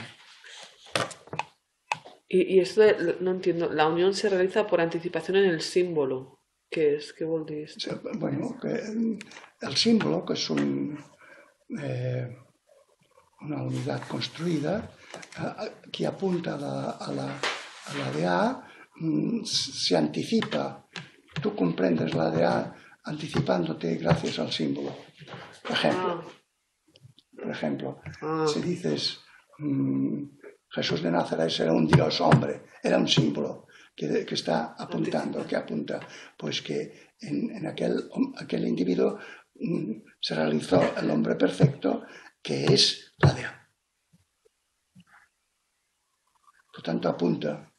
[SPEAKER 8] Y, y esto, de, no entiendo, la unión se realiza por anticipación en el símbolo. ¿Qué es? ¿Qué vol dir?
[SPEAKER 3] Bueno, que el símbolo, que es un, eh, una unidad construida, eh, que apunta a la, a la, a la D A, mm, se anticipa. Tú comprendes la D A anticipándote gracias al símbolo. Por ejemplo, ah. por ejemplo ah. si dices mmm, Jesús de Nazaret era un Dios hombre, era un símbolo. Que, que está apuntando, que apunta, pues que en, en aquel, aquel individuo mm, se realizó el hombre perfecto, que es la D A. Por tanto, apunta.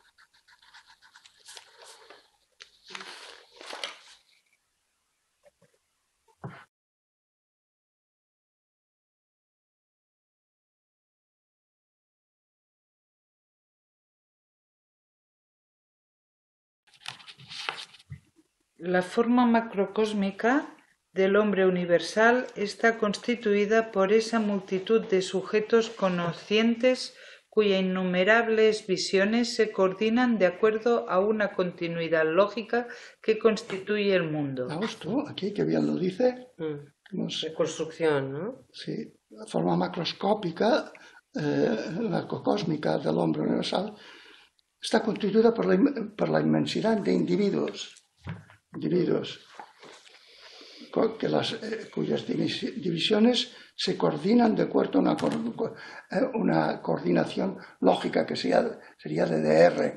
[SPEAKER 1] La forma macrocósmica del hombre universal está constituida por esa multitud de sujetos conscientes cuyas innumerables visiones se coordinan de acuerdo a una continuidad lógica que constituye el mundo.
[SPEAKER 3] ¿Vamos tú? Aquí, que bien lo dice.
[SPEAKER 2] Mm.
[SPEAKER 3] No sé.
[SPEAKER 2] Reconstrucción, ¿no?
[SPEAKER 3] Sí, la forma macroscópica, eh, la cósmica del hombre universal, está constituida por la, por la inmensidad de individuos, individuos que las, eh, cuyas divisiones se coordinan de acuerdo a una, una coordinación lógica que sería, sería de D R.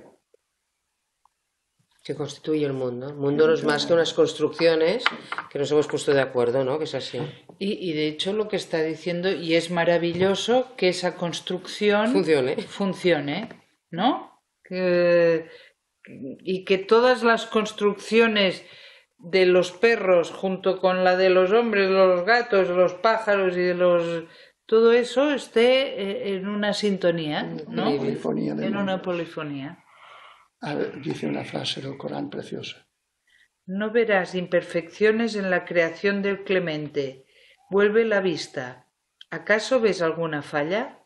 [SPEAKER 2] Que constituye el mundo. El mundo no es más que unas construcciones que nos hemos puesto de acuerdo, ¿no? Que es así.
[SPEAKER 1] Y, y de hecho lo que está diciendo, y es maravilloso que esa construcción
[SPEAKER 2] funcione,
[SPEAKER 1] funcione, ¿no? Que, y que todas las construcciones de los perros junto con la de los hombres, los gatos, los pájaros y de los... todo eso esté en una sintonía, ¿no?
[SPEAKER 3] Una polifonía del
[SPEAKER 1] en
[SPEAKER 3] mundo.
[SPEAKER 1] una polifonía.
[SPEAKER 3] A ver, dice una frase del Corán preciosa.
[SPEAKER 1] No verás imperfecciones en la creación del Clemente. Vuelve la vista. ¿Acaso ves alguna falla?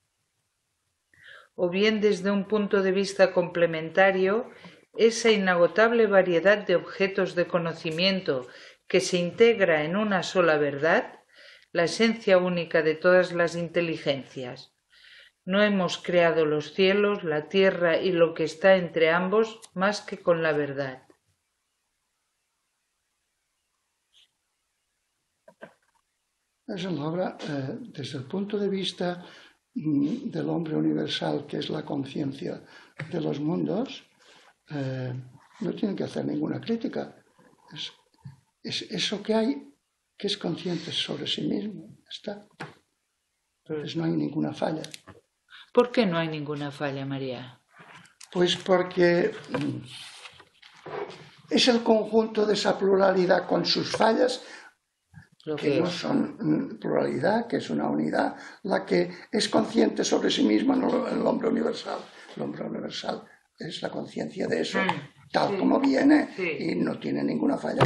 [SPEAKER 1] O bien desde un punto de vista complementario, esa inagotable variedad de objetos de conocimiento que se integra en una sola verdad, la esencia única de todas las inteligencias. No hemos creado los cielos, la tierra y lo que está entre ambos más que con la verdad.
[SPEAKER 3] Es la obra, eh, desde el punto de vista mm, del hombre universal, que es la conciencia de los mundos, eh, no tienen que hacer ninguna crítica. Es, es eso que hay, que es consciente sobre sí mismo. Está. Entonces no hay ninguna falla.
[SPEAKER 1] ¿Por qué no hay ninguna falla, María?
[SPEAKER 3] Pues porque mm, es el conjunto de esa pluralidad con sus fallas,
[SPEAKER 2] Lo
[SPEAKER 3] que
[SPEAKER 2] que
[SPEAKER 3] no
[SPEAKER 2] es.
[SPEAKER 3] son mm, pluralidad, que es una unidad, la que es consciente sobre sí misma, no el hombre universal. El hombre universal es la conciencia de eso,
[SPEAKER 1] Mm,
[SPEAKER 3] tal
[SPEAKER 1] sí,
[SPEAKER 3] como viene,
[SPEAKER 1] sí.
[SPEAKER 3] y no tiene ninguna falla.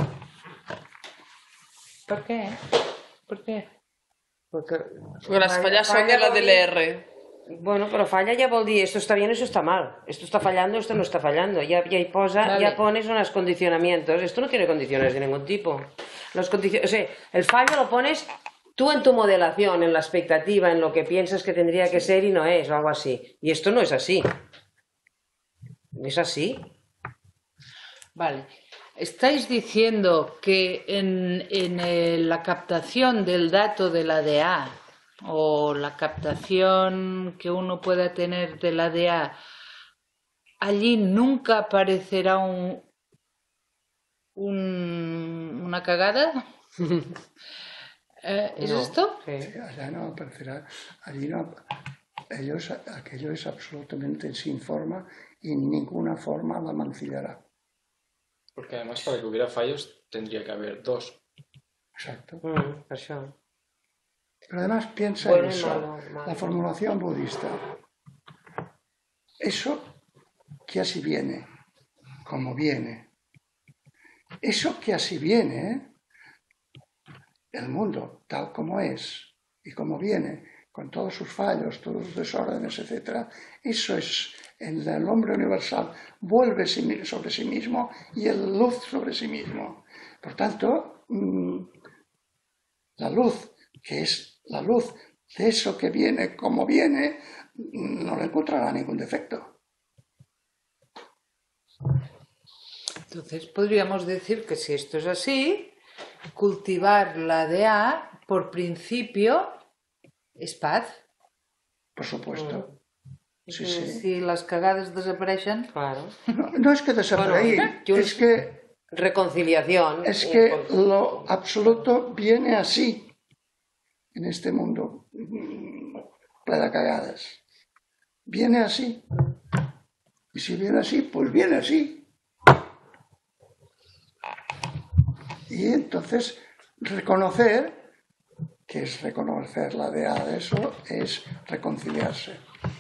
[SPEAKER 1] ¿Por qué? ¿Por qué?
[SPEAKER 2] Porque,
[SPEAKER 8] Porque las fallas son de la D L R.
[SPEAKER 2] Bueno, però falla ja vol dir esto está bien, eso está mal. Esto está fallando, esto no está fallando. Ya, ya, posa,
[SPEAKER 1] Vale.
[SPEAKER 2] ya pones unos condicionamientos. Esto no tiene condiciones de ningún tipo. Los condicio- o sea, el fallo lo pones tú en tu modelación, en la expectativa, en lo que piensas que tendría que ser y no es, o algo así. Y esto no es así. ¿Es así?
[SPEAKER 1] Vale. Estáis diciendo que en, en eh, la captación del dato de la D A o la captación que uno pueda tener de la D A, allí nunca aparecerá un, un- una cagada. Eh, ¿Es
[SPEAKER 2] No.
[SPEAKER 1] esto?
[SPEAKER 2] Sí.
[SPEAKER 3] Sí, allá no aparecerá, allí no, ellos, aquello es absolutamente sin forma y en ninguna forma la mancillará.
[SPEAKER 5] Porque además para que hubiera fallos tendría que haber dos.
[SPEAKER 3] Exacto.
[SPEAKER 2] Mm, per això.
[SPEAKER 3] Pero además piensa
[SPEAKER 2] Bueno
[SPEAKER 3] en
[SPEAKER 2] y
[SPEAKER 3] eso,
[SPEAKER 2] malo, malo.
[SPEAKER 3] la formulación budista. Eso que así viene, como viene. Eso que así viene, el mundo tal como es y como viene, con todos sus fallos, todos sus desórdenes, etcétera, eso es en el hombre universal, vuelve sobre sí mismo y el luz sobre sí mismo. Por tanto, la luz, que es la luz de eso que viene como viene, no le encontrará ningún defecto.
[SPEAKER 1] Entonces podríamos decir que si esto es así, cultivar la D A por principio es paz.
[SPEAKER 3] Por supuesto. Sí, sí.
[SPEAKER 1] Si las cagadas desaparecen,
[SPEAKER 2] Claro.
[SPEAKER 3] No, no es que desaparecer,
[SPEAKER 2] Bueno, yo-
[SPEAKER 3] es que,
[SPEAKER 2] Reconciliación.
[SPEAKER 3] es
[SPEAKER 2] eh,
[SPEAKER 3] que
[SPEAKER 2] con-
[SPEAKER 3] lo absoluto viene así en este mundo mm, pleno de cagadas. Viene así. Y si viene así, pues viene así. Y entonces reconocer, que es reconocer la D A de eso, es reconciliarse.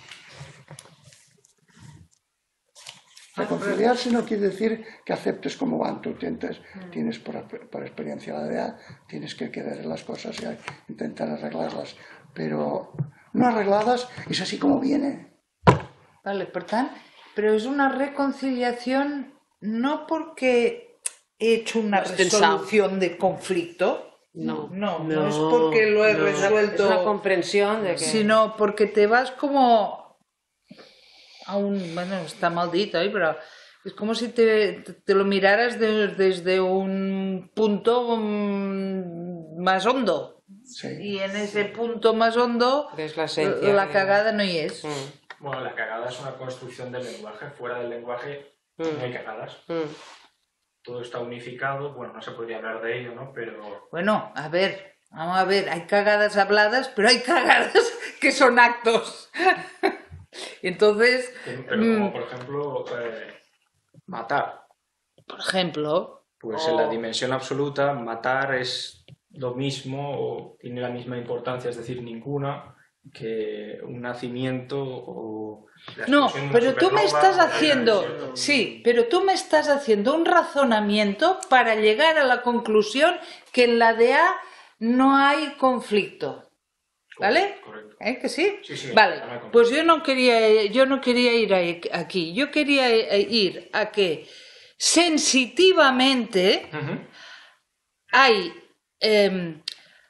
[SPEAKER 3] Reconciliarse no quiere decir que aceptes como van. Tú tienes, tienes por, por experiencia la D A, tienes que querer las cosas y intentar arreglarlas. Pero no arregladas, es así como viene.
[SPEAKER 1] vale, per tant, pero es una reconciliación no porque he hecho una
[SPEAKER 8] Has pensado.
[SPEAKER 1] resolución de conflicto,
[SPEAKER 8] No,
[SPEAKER 1] no, no,
[SPEAKER 8] no,
[SPEAKER 1] es porque lo he
[SPEAKER 8] no.
[SPEAKER 2] Es
[SPEAKER 1] resuelto,
[SPEAKER 2] una comprensión de que...
[SPEAKER 1] sino porque te vas como a un, bueno, está maldito ahí, pero es como si te, te lo miraras de- desde un punto um, más hondo.
[SPEAKER 3] Sí.
[SPEAKER 1] Y en ese punto más hondo,
[SPEAKER 2] Ves la esencia.
[SPEAKER 1] la cagada no es.
[SPEAKER 2] Mm,
[SPEAKER 5] Bueno, la cagada es una construcción del lenguaje. Fuera del lenguaje no
[SPEAKER 2] mm,
[SPEAKER 5] hay cagadas.
[SPEAKER 2] mm.
[SPEAKER 5] Todo está unificado. Bueno, no se podría hablar de ello, ¿no? Pero
[SPEAKER 1] Bueno, a ver, vamos a ver, hay cagadas habladas, pero hay cagadas que son actos. Entonces,
[SPEAKER 5] pero
[SPEAKER 1] mm,
[SPEAKER 5] como por ejemplo eh, matar.
[SPEAKER 1] por ejemplo,
[SPEAKER 5] Pues en la
[SPEAKER 1] o-
[SPEAKER 5] dimensión absoluta, matar es lo mismo o tiene la misma importancia, es decir, ninguna, que un nacimiento o la
[SPEAKER 1] no,
[SPEAKER 5] explosión de una
[SPEAKER 1] pero tú me
[SPEAKER 5] supernova
[SPEAKER 1] estás
[SPEAKER 5] o la
[SPEAKER 1] haciendo,
[SPEAKER 5] dimensión-
[SPEAKER 1] sí, pero tú me estás haciendo un razonamiento para llegar a la conclusión que en la D A no hay conflicto. ¿Vale?
[SPEAKER 5] Correcto.
[SPEAKER 1] ¿Eh? ¿Que sí?
[SPEAKER 5] Sí, sí,
[SPEAKER 1] Vale,
[SPEAKER 5] no hay conflicto.
[SPEAKER 1] pues yo no quería, yo no quería ir ahí- aquí, yo quería eh, ir a que sensitivamente
[SPEAKER 5] Ujú.
[SPEAKER 1] hay... em,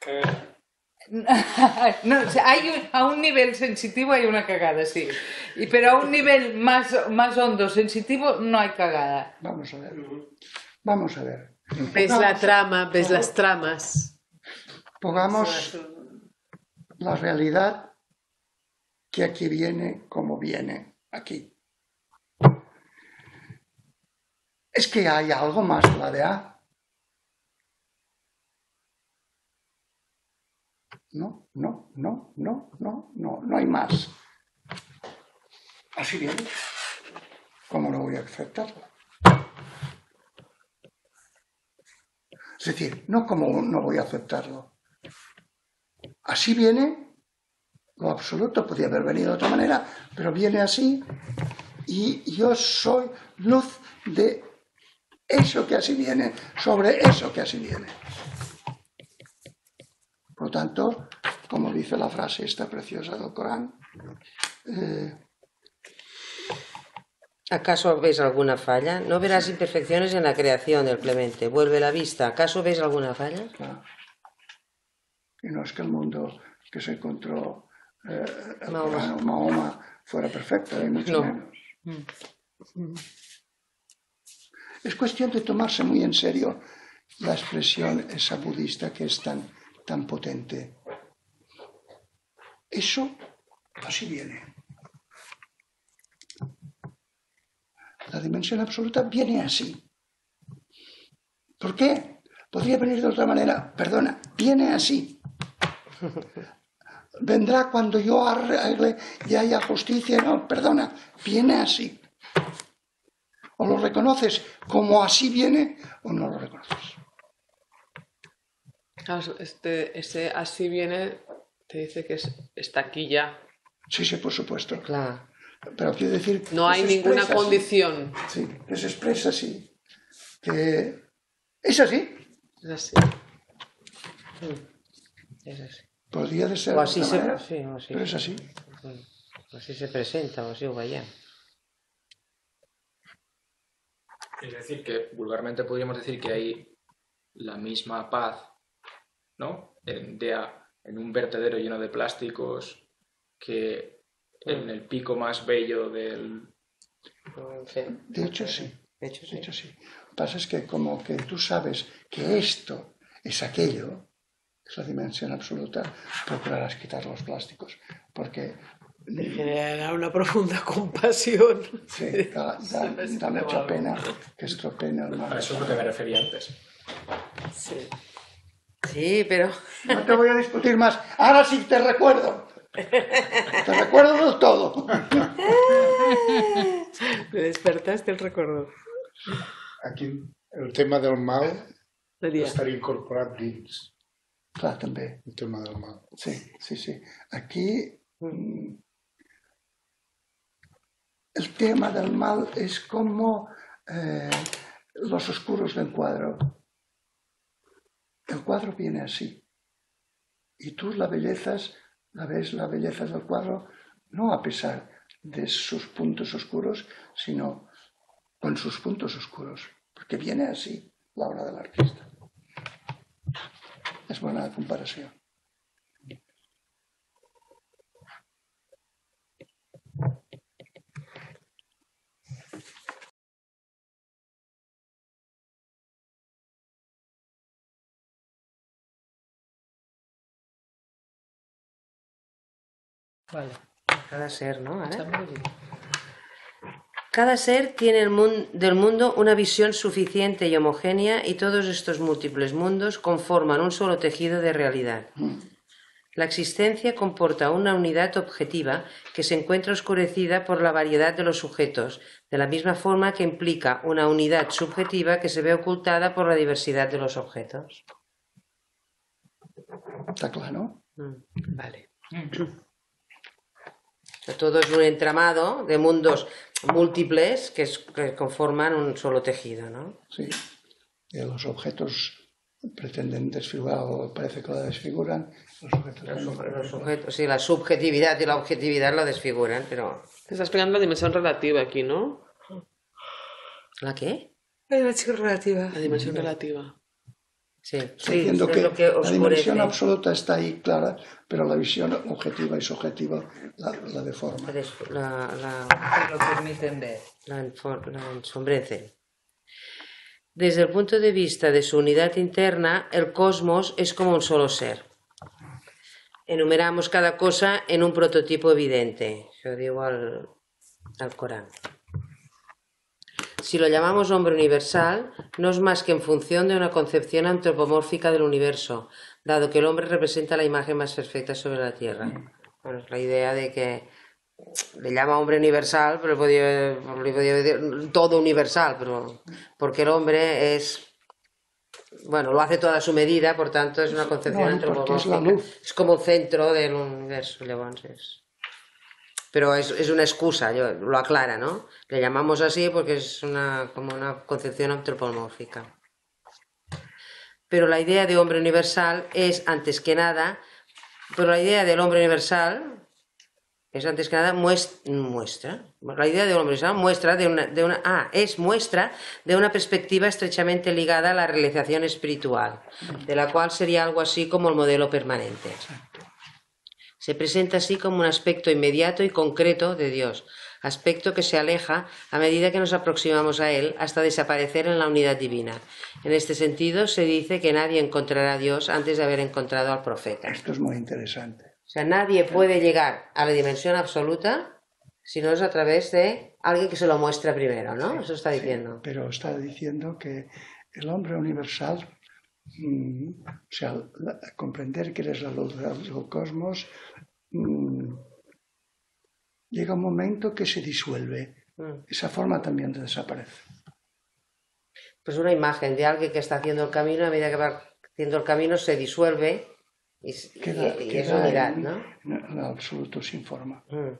[SPEAKER 1] no, o sea, hay un- a un nivel sensitivo hay una cagada, sí. Y, pero a un nivel más, más hondo, sensitivo, no hay cagada.
[SPEAKER 3] Vamos a ver. Vamos a ver.
[SPEAKER 8] Ves la
[SPEAKER 3] Pongamos-
[SPEAKER 8] trama, ves las tramas.
[SPEAKER 3] Pongamos la realidad que aquí viene como viene aquí. Es que hay algo más de la D A. No, no, no, no, no, no, no hay más. Así viene. ¿Cómo no voy a aceptarlo? Es decir, no como no voy a aceptarlo. Así viene, lo absoluto podía haber venido de otra manera, pero viene así y yo soy luz de eso que así viene, sobre eso que así viene. Por lo tanto, como dice la frase esta preciosa del Corán, eh,
[SPEAKER 2] ¿Acaso ves alguna falla? No verás imperfecciones en la creación del Clemente. Vuelve la vista. ¿Acaso ves alguna falla?
[SPEAKER 3] claro, y no es que el mundo que se encontró eh, el
[SPEAKER 2] Mahoma.
[SPEAKER 3] Corán o Mahoma fuera perfecto, ni mucho
[SPEAKER 2] No.
[SPEAKER 3] menos. Es cuestión de tomarse muy en serio la expresión esa budista que es tan, tan potente. Eso así viene. La dimensión absoluta viene así. ¿Por qué? Podría venir de otra manera. Perdona, viene así. Vendrá cuando yo arregle y haya justicia. No, perdona, viene así. O lo reconoces como así viene o no lo reconoces.
[SPEAKER 8] Claro, Este, ese así viene, te dice que es, está aquí ya.
[SPEAKER 3] Sí, sí, por supuesto.
[SPEAKER 2] Claro.
[SPEAKER 3] Pero quiero decir...
[SPEAKER 8] No
[SPEAKER 3] que
[SPEAKER 8] hay
[SPEAKER 3] se
[SPEAKER 8] ninguna
[SPEAKER 3] expresa así.
[SPEAKER 8] condición.
[SPEAKER 3] Sí, que se expresa así. Que es así.
[SPEAKER 8] Es así.
[SPEAKER 2] Es así.
[SPEAKER 3] Podría de ser
[SPEAKER 2] O
[SPEAKER 3] de
[SPEAKER 2] así
[SPEAKER 3] otra
[SPEAKER 2] se,
[SPEAKER 3] manera,
[SPEAKER 2] sí, o así.
[SPEAKER 3] pero es así.
[SPEAKER 2] O así se presenta, o así o vaya.
[SPEAKER 5] Es decir, que vulgarmente podríamos decir que hay la misma paz, ¿no? En, de a- en un vertedero lleno de plásticos que en el pico más bello del...
[SPEAKER 3] De hecho, sí.
[SPEAKER 2] De hecho,
[SPEAKER 3] De
[SPEAKER 2] sí.
[SPEAKER 3] hecho, sí. Lo que pasa es que como que tú sabes que esto es aquello, es la dimensión absoluta, procurarás quitar los plásticos. Porque
[SPEAKER 6] Te generará una profunda compasión.
[SPEAKER 3] sí, da, da- da mucha pena que estropeen el
[SPEAKER 5] A
[SPEAKER 3] mar.
[SPEAKER 5] eso es lo que me refería antes.
[SPEAKER 6] Sí.
[SPEAKER 2] Sí, pero
[SPEAKER 3] No te voy a discutir más. Ahora sí te recuerdo. Te recuerdo del todo.
[SPEAKER 6] Me despertaste el recuerdo.
[SPEAKER 7] Aquí el tema del mal
[SPEAKER 6] Seria.
[SPEAKER 7] estaria incorporat dins
[SPEAKER 3] Clar, també.
[SPEAKER 7] el tema del mal.
[SPEAKER 3] Sí, sí, sí. Aquí mm, el tema del mal es como eh, los oscuros del cuadro. El cuadro viene así. Y tú la belleza, la ves la belleza del cuadro no a pesar de sus puntos oscuros, sino con sus puntos oscuros. Porque viene así la obra del artista. Es buena comparación.
[SPEAKER 1] Vale.
[SPEAKER 2] Cada ser, ¿no?
[SPEAKER 1] Está
[SPEAKER 2] Ara?
[SPEAKER 1] muy bien.
[SPEAKER 2] Cada ser tiene el mun- del mundo una visión suficiente y homogénea y todos estos múltiples mundos conforman un solo tejido de realidad. La existencia comporta una unidad objetiva que se encuentra oscurecida por la variedad de los sujetos, de la misma forma que implica una unidad subjetiva que se ve ocultada por la diversidad de los objetos.
[SPEAKER 3] Está claro.
[SPEAKER 2] Mm.
[SPEAKER 8] Vale.
[SPEAKER 2] O sea, todo es un entramado de mundos múltiples que, es- que conforman un solo tejido, ¿no?
[SPEAKER 3] Sí. Y los objetos pretenden desfigurar, o parece que lo desfiguran. Los objetos
[SPEAKER 2] Los,
[SPEAKER 3] no.
[SPEAKER 2] suje- los sujetos, sí, la subjetividad y la objetividad lo desfiguran, pero
[SPEAKER 8] Te estás explicando la dimensión relativa aquí, ¿no?
[SPEAKER 2] ¿la qué?
[SPEAKER 9] La dimensión relativa.
[SPEAKER 8] La dimensión relativa.
[SPEAKER 2] Sí,
[SPEAKER 3] Está
[SPEAKER 2] sí,
[SPEAKER 3] diciendo
[SPEAKER 2] es
[SPEAKER 3] que,
[SPEAKER 2] lo que
[SPEAKER 3] la dimensión
[SPEAKER 2] oscurece,
[SPEAKER 3] absoluta está ahí clara, pero la visión objetiva y subjetiva la, la
[SPEAKER 2] la,
[SPEAKER 3] deforma.
[SPEAKER 2] des- la, la,
[SPEAKER 1] Que lo permiten ver.
[SPEAKER 2] la enfor- la ensombrece. Desde el punto de vista de su unidad interna, el cosmos es como un solo ser. Enumeramos cada cosa en un prototipo evidente. Yo digo al, al Corán. Si lo llamamos hombre universal, no es más que en función de una concepción antropomórfica del universo, dado que el hombre representa la imagen más perfecta sobre la Tierra. Bueno, es la idea de que le llama hombre universal, pero podía, le podía decir todo universal, pero porque el hombre es, bueno, lo hace toda a su medida, por tanto es una concepción
[SPEAKER 3] No, y porque es la
[SPEAKER 2] antropomórfica.
[SPEAKER 3] luz.
[SPEAKER 2] Es como el centro del universo, llavors és. Pero es, es una excusa, yo- lo aclara, ¿no? Le llamamos así porque es una, como una concepción antropomórfica. Pero la idea de hombre universal es, antes que nada, pero la idea del hombre universal es, antes que nada, mues- muestra. La idea del hombre universal muestra de una, de una, ah, es muestra de una perspectiva estrechamente ligada a la realización espiritual, de la cual sería algo así como el modelo permanente. Se presenta así como un aspecto inmediato y concreto de Dios, aspecto que se aleja a medida que nos aproximamos a Él hasta desaparecer en la unidad divina. En este sentido, se dice que nadie encontrará a Dios antes de haber encontrado al profeta.
[SPEAKER 3] Esto es muy interesante.
[SPEAKER 2] O sea, nadie puede llegar a la dimensión absoluta si no es a través de alguien que se lo muestra primero, ¿no? Eso está diciendo.
[SPEAKER 3] Pero está diciendo que el hombre universal, mm, o sea, la- comprender que eres la luz del del cosmos, mm, llega un momento que se disuelve.
[SPEAKER 2] Mm.
[SPEAKER 3] Esa forma también desaparece.
[SPEAKER 2] Pues una imagen de alguien que está haciendo el camino, a medida que va haciendo el camino se disuelve y, y-
[SPEAKER 3] Queda,
[SPEAKER 2] y es
[SPEAKER 3] queda
[SPEAKER 2] unidad,
[SPEAKER 3] en,
[SPEAKER 2] ¿no?
[SPEAKER 3] en el absoluto sin forma.
[SPEAKER 2] Mm.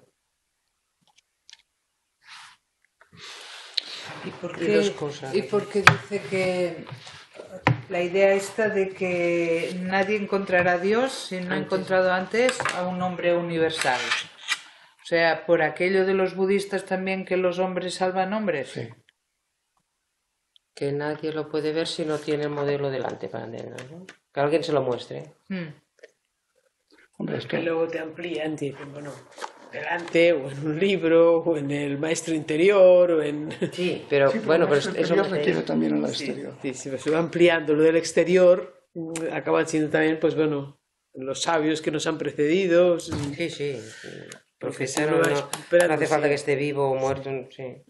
[SPEAKER 1] ¿Y por
[SPEAKER 2] Y
[SPEAKER 1] qué,
[SPEAKER 2] dos cosas.
[SPEAKER 1] y por qué dice que la idea esta de que nadie encontrará a Dios si no ha
[SPEAKER 2] Antes.
[SPEAKER 1] encontrado antes a un hombre universal? O sea, por aquello de los budistas también que los hombres salvan hombres.
[SPEAKER 3] Sí.
[SPEAKER 2] Que nadie lo puede ver si no tiene el modelo delante para entender, ¿no? Que alguien se lo muestre.
[SPEAKER 1] Mm.
[SPEAKER 3] Hombre, esto,
[SPEAKER 6] Que luego te amplían, te dicen, bueno, delante, o en un libro, o en el maestro interior, o en...
[SPEAKER 2] Sí, pero
[SPEAKER 3] sí, pero
[SPEAKER 2] bueno, pero
[SPEAKER 3] el
[SPEAKER 2] eso
[SPEAKER 3] exterior
[SPEAKER 2] me-
[SPEAKER 3] requiere también el
[SPEAKER 6] Sí,
[SPEAKER 3] exterior.
[SPEAKER 6] sí, sí, pues se va ampliando lo del exterior, mm, acaban siendo también, pues bueno, los sabios que nos han precedido.
[SPEAKER 2] Sí, sí. Porque
[SPEAKER 6] si
[SPEAKER 2] no,
[SPEAKER 6] uno va
[SPEAKER 2] no-
[SPEAKER 6] esperando,
[SPEAKER 2] no hace falta
[SPEAKER 6] sí.
[SPEAKER 2] que esté vivo o muerto, sí.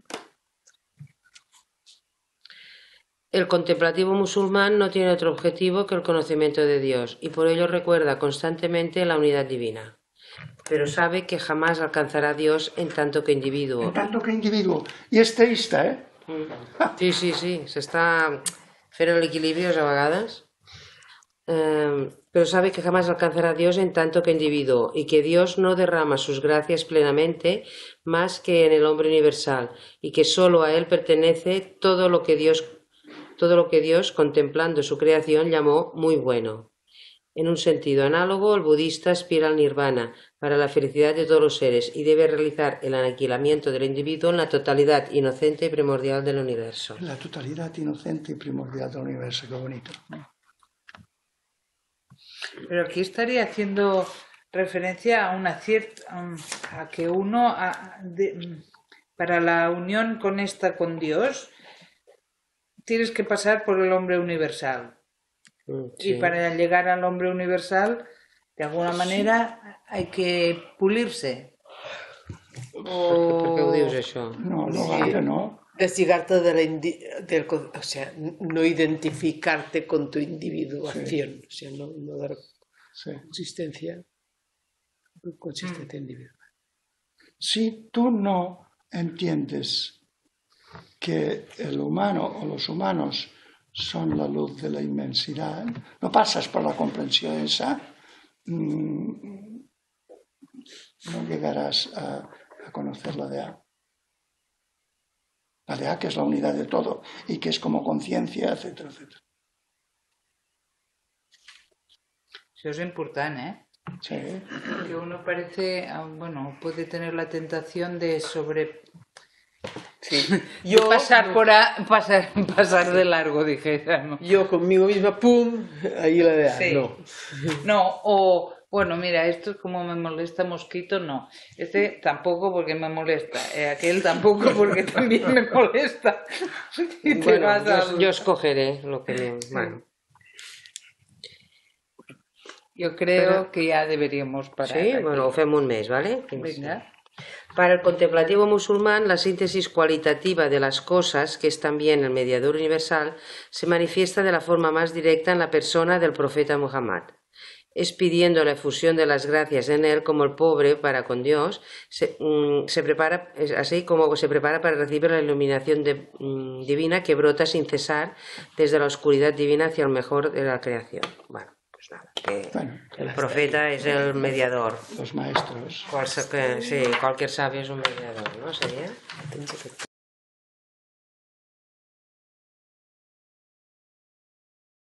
[SPEAKER 2] El contemplativo musulmán no tiene otro objetivo que el conocimiento de Dios y por ello recuerda constantemente la unidad divina. Pero sabe que jamás alcanzará a Dios en tanto que individuo.
[SPEAKER 3] En tanto que individuo. Y és teísta, eh?
[SPEAKER 2] Sí, sí, sí, s'està fent l'equilibri a vegades. Eh, pero sabe que jamás alcanzará a Dios en tanto que individuo y que Dios no derrama sus gracias plenamente más que en el hombre universal y que solo a él pertenece todo lo que Dios, todo lo que Dios, contemplando su creación, llamó muy bueno. En un sentido análogo, el budista aspira al nirvana para la felicidad de todos los seres y debe realizar el aniquilamiento del individuo en la totalidad inocente y primordial del universo.
[SPEAKER 3] La totalidad inocente y primordial del universo, qué bonito.
[SPEAKER 1] Pero aquí estaría haciendo referencia a una cierta, a que uno a- de- para la unión con esta con Dios tienes que pasar por el hombre universal.
[SPEAKER 2] Mm,
[SPEAKER 1] Y
[SPEAKER 2] sí.
[SPEAKER 1] para llegar al hombre universal De alguna manera hay que pulirse.
[SPEAKER 2] Per, per què ho dius, això?
[SPEAKER 3] No, no gaire, no.
[SPEAKER 6] Deslligarte de la indi- del, con- o sea, no identificarte con tu individuación, o sea, no, no dar
[SPEAKER 3] Sí.
[SPEAKER 6] consistencia, consistencia individual.
[SPEAKER 3] Si tú no entiendes que el humano o los humanos son la luz de la inmensidad, no pasas por la comprensión esa, mmm, no llegarás a, a conocer la de A. La de A, que es la unidad de todo y que es como conciencia, etcétera, etcétera.
[SPEAKER 1] Eso es importante, ¿eh?
[SPEAKER 3] Sí.
[SPEAKER 1] Que uno parece, ah, bueno, puede tener la tentación de sobre...
[SPEAKER 6] Sí.
[SPEAKER 1] de
[SPEAKER 6] Yo,
[SPEAKER 1] pasar por a, pasar, pasar de largo, dijéramos.
[SPEAKER 6] yo conmigo misma, pum, ahí la de A,
[SPEAKER 1] Sí.
[SPEAKER 6] no.
[SPEAKER 1] No, o bueno, mira, esto es como me molesta mosquito, no. Este tampoco porque me molesta. Eh, aquel tampoco porque también me molesta. Y te
[SPEAKER 2] Bueno,
[SPEAKER 1] vas a-
[SPEAKER 2] yo, yo escogeré lo que me... Bueno,
[SPEAKER 1] Yo creo que ya deberíamos parar.
[SPEAKER 2] sí,
[SPEAKER 1] aquí.
[SPEAKER 2] bueno, ho fem un mes, ¿vale?
[SPEAKER 1] Venga.
[SPEAKER 2] Para el contemplativo musulmán, la síntesis cualitativa de las cosas, que es también el mediador universal, se manifiesta de la forma más directa en la persona del profeta Muhammad. Es pidiendo la efusión de las gracias en él como el pobre para con Dios se, mm, se prepara, es así como se prepara para recibir la iluminación de, mm, divina que brota sin cesar desde la oscuridad divina hacia el mejor de la creación. Bueno, pues nada, que
[SPEAKER 3] Bueno,
[SPEAKER 2] el profeta es el mediador.
[SPEAKER 3] los maestros.
[SPEAKER 2] Qualse- que, sí, cualquier sabio és un mediador, no? Seria?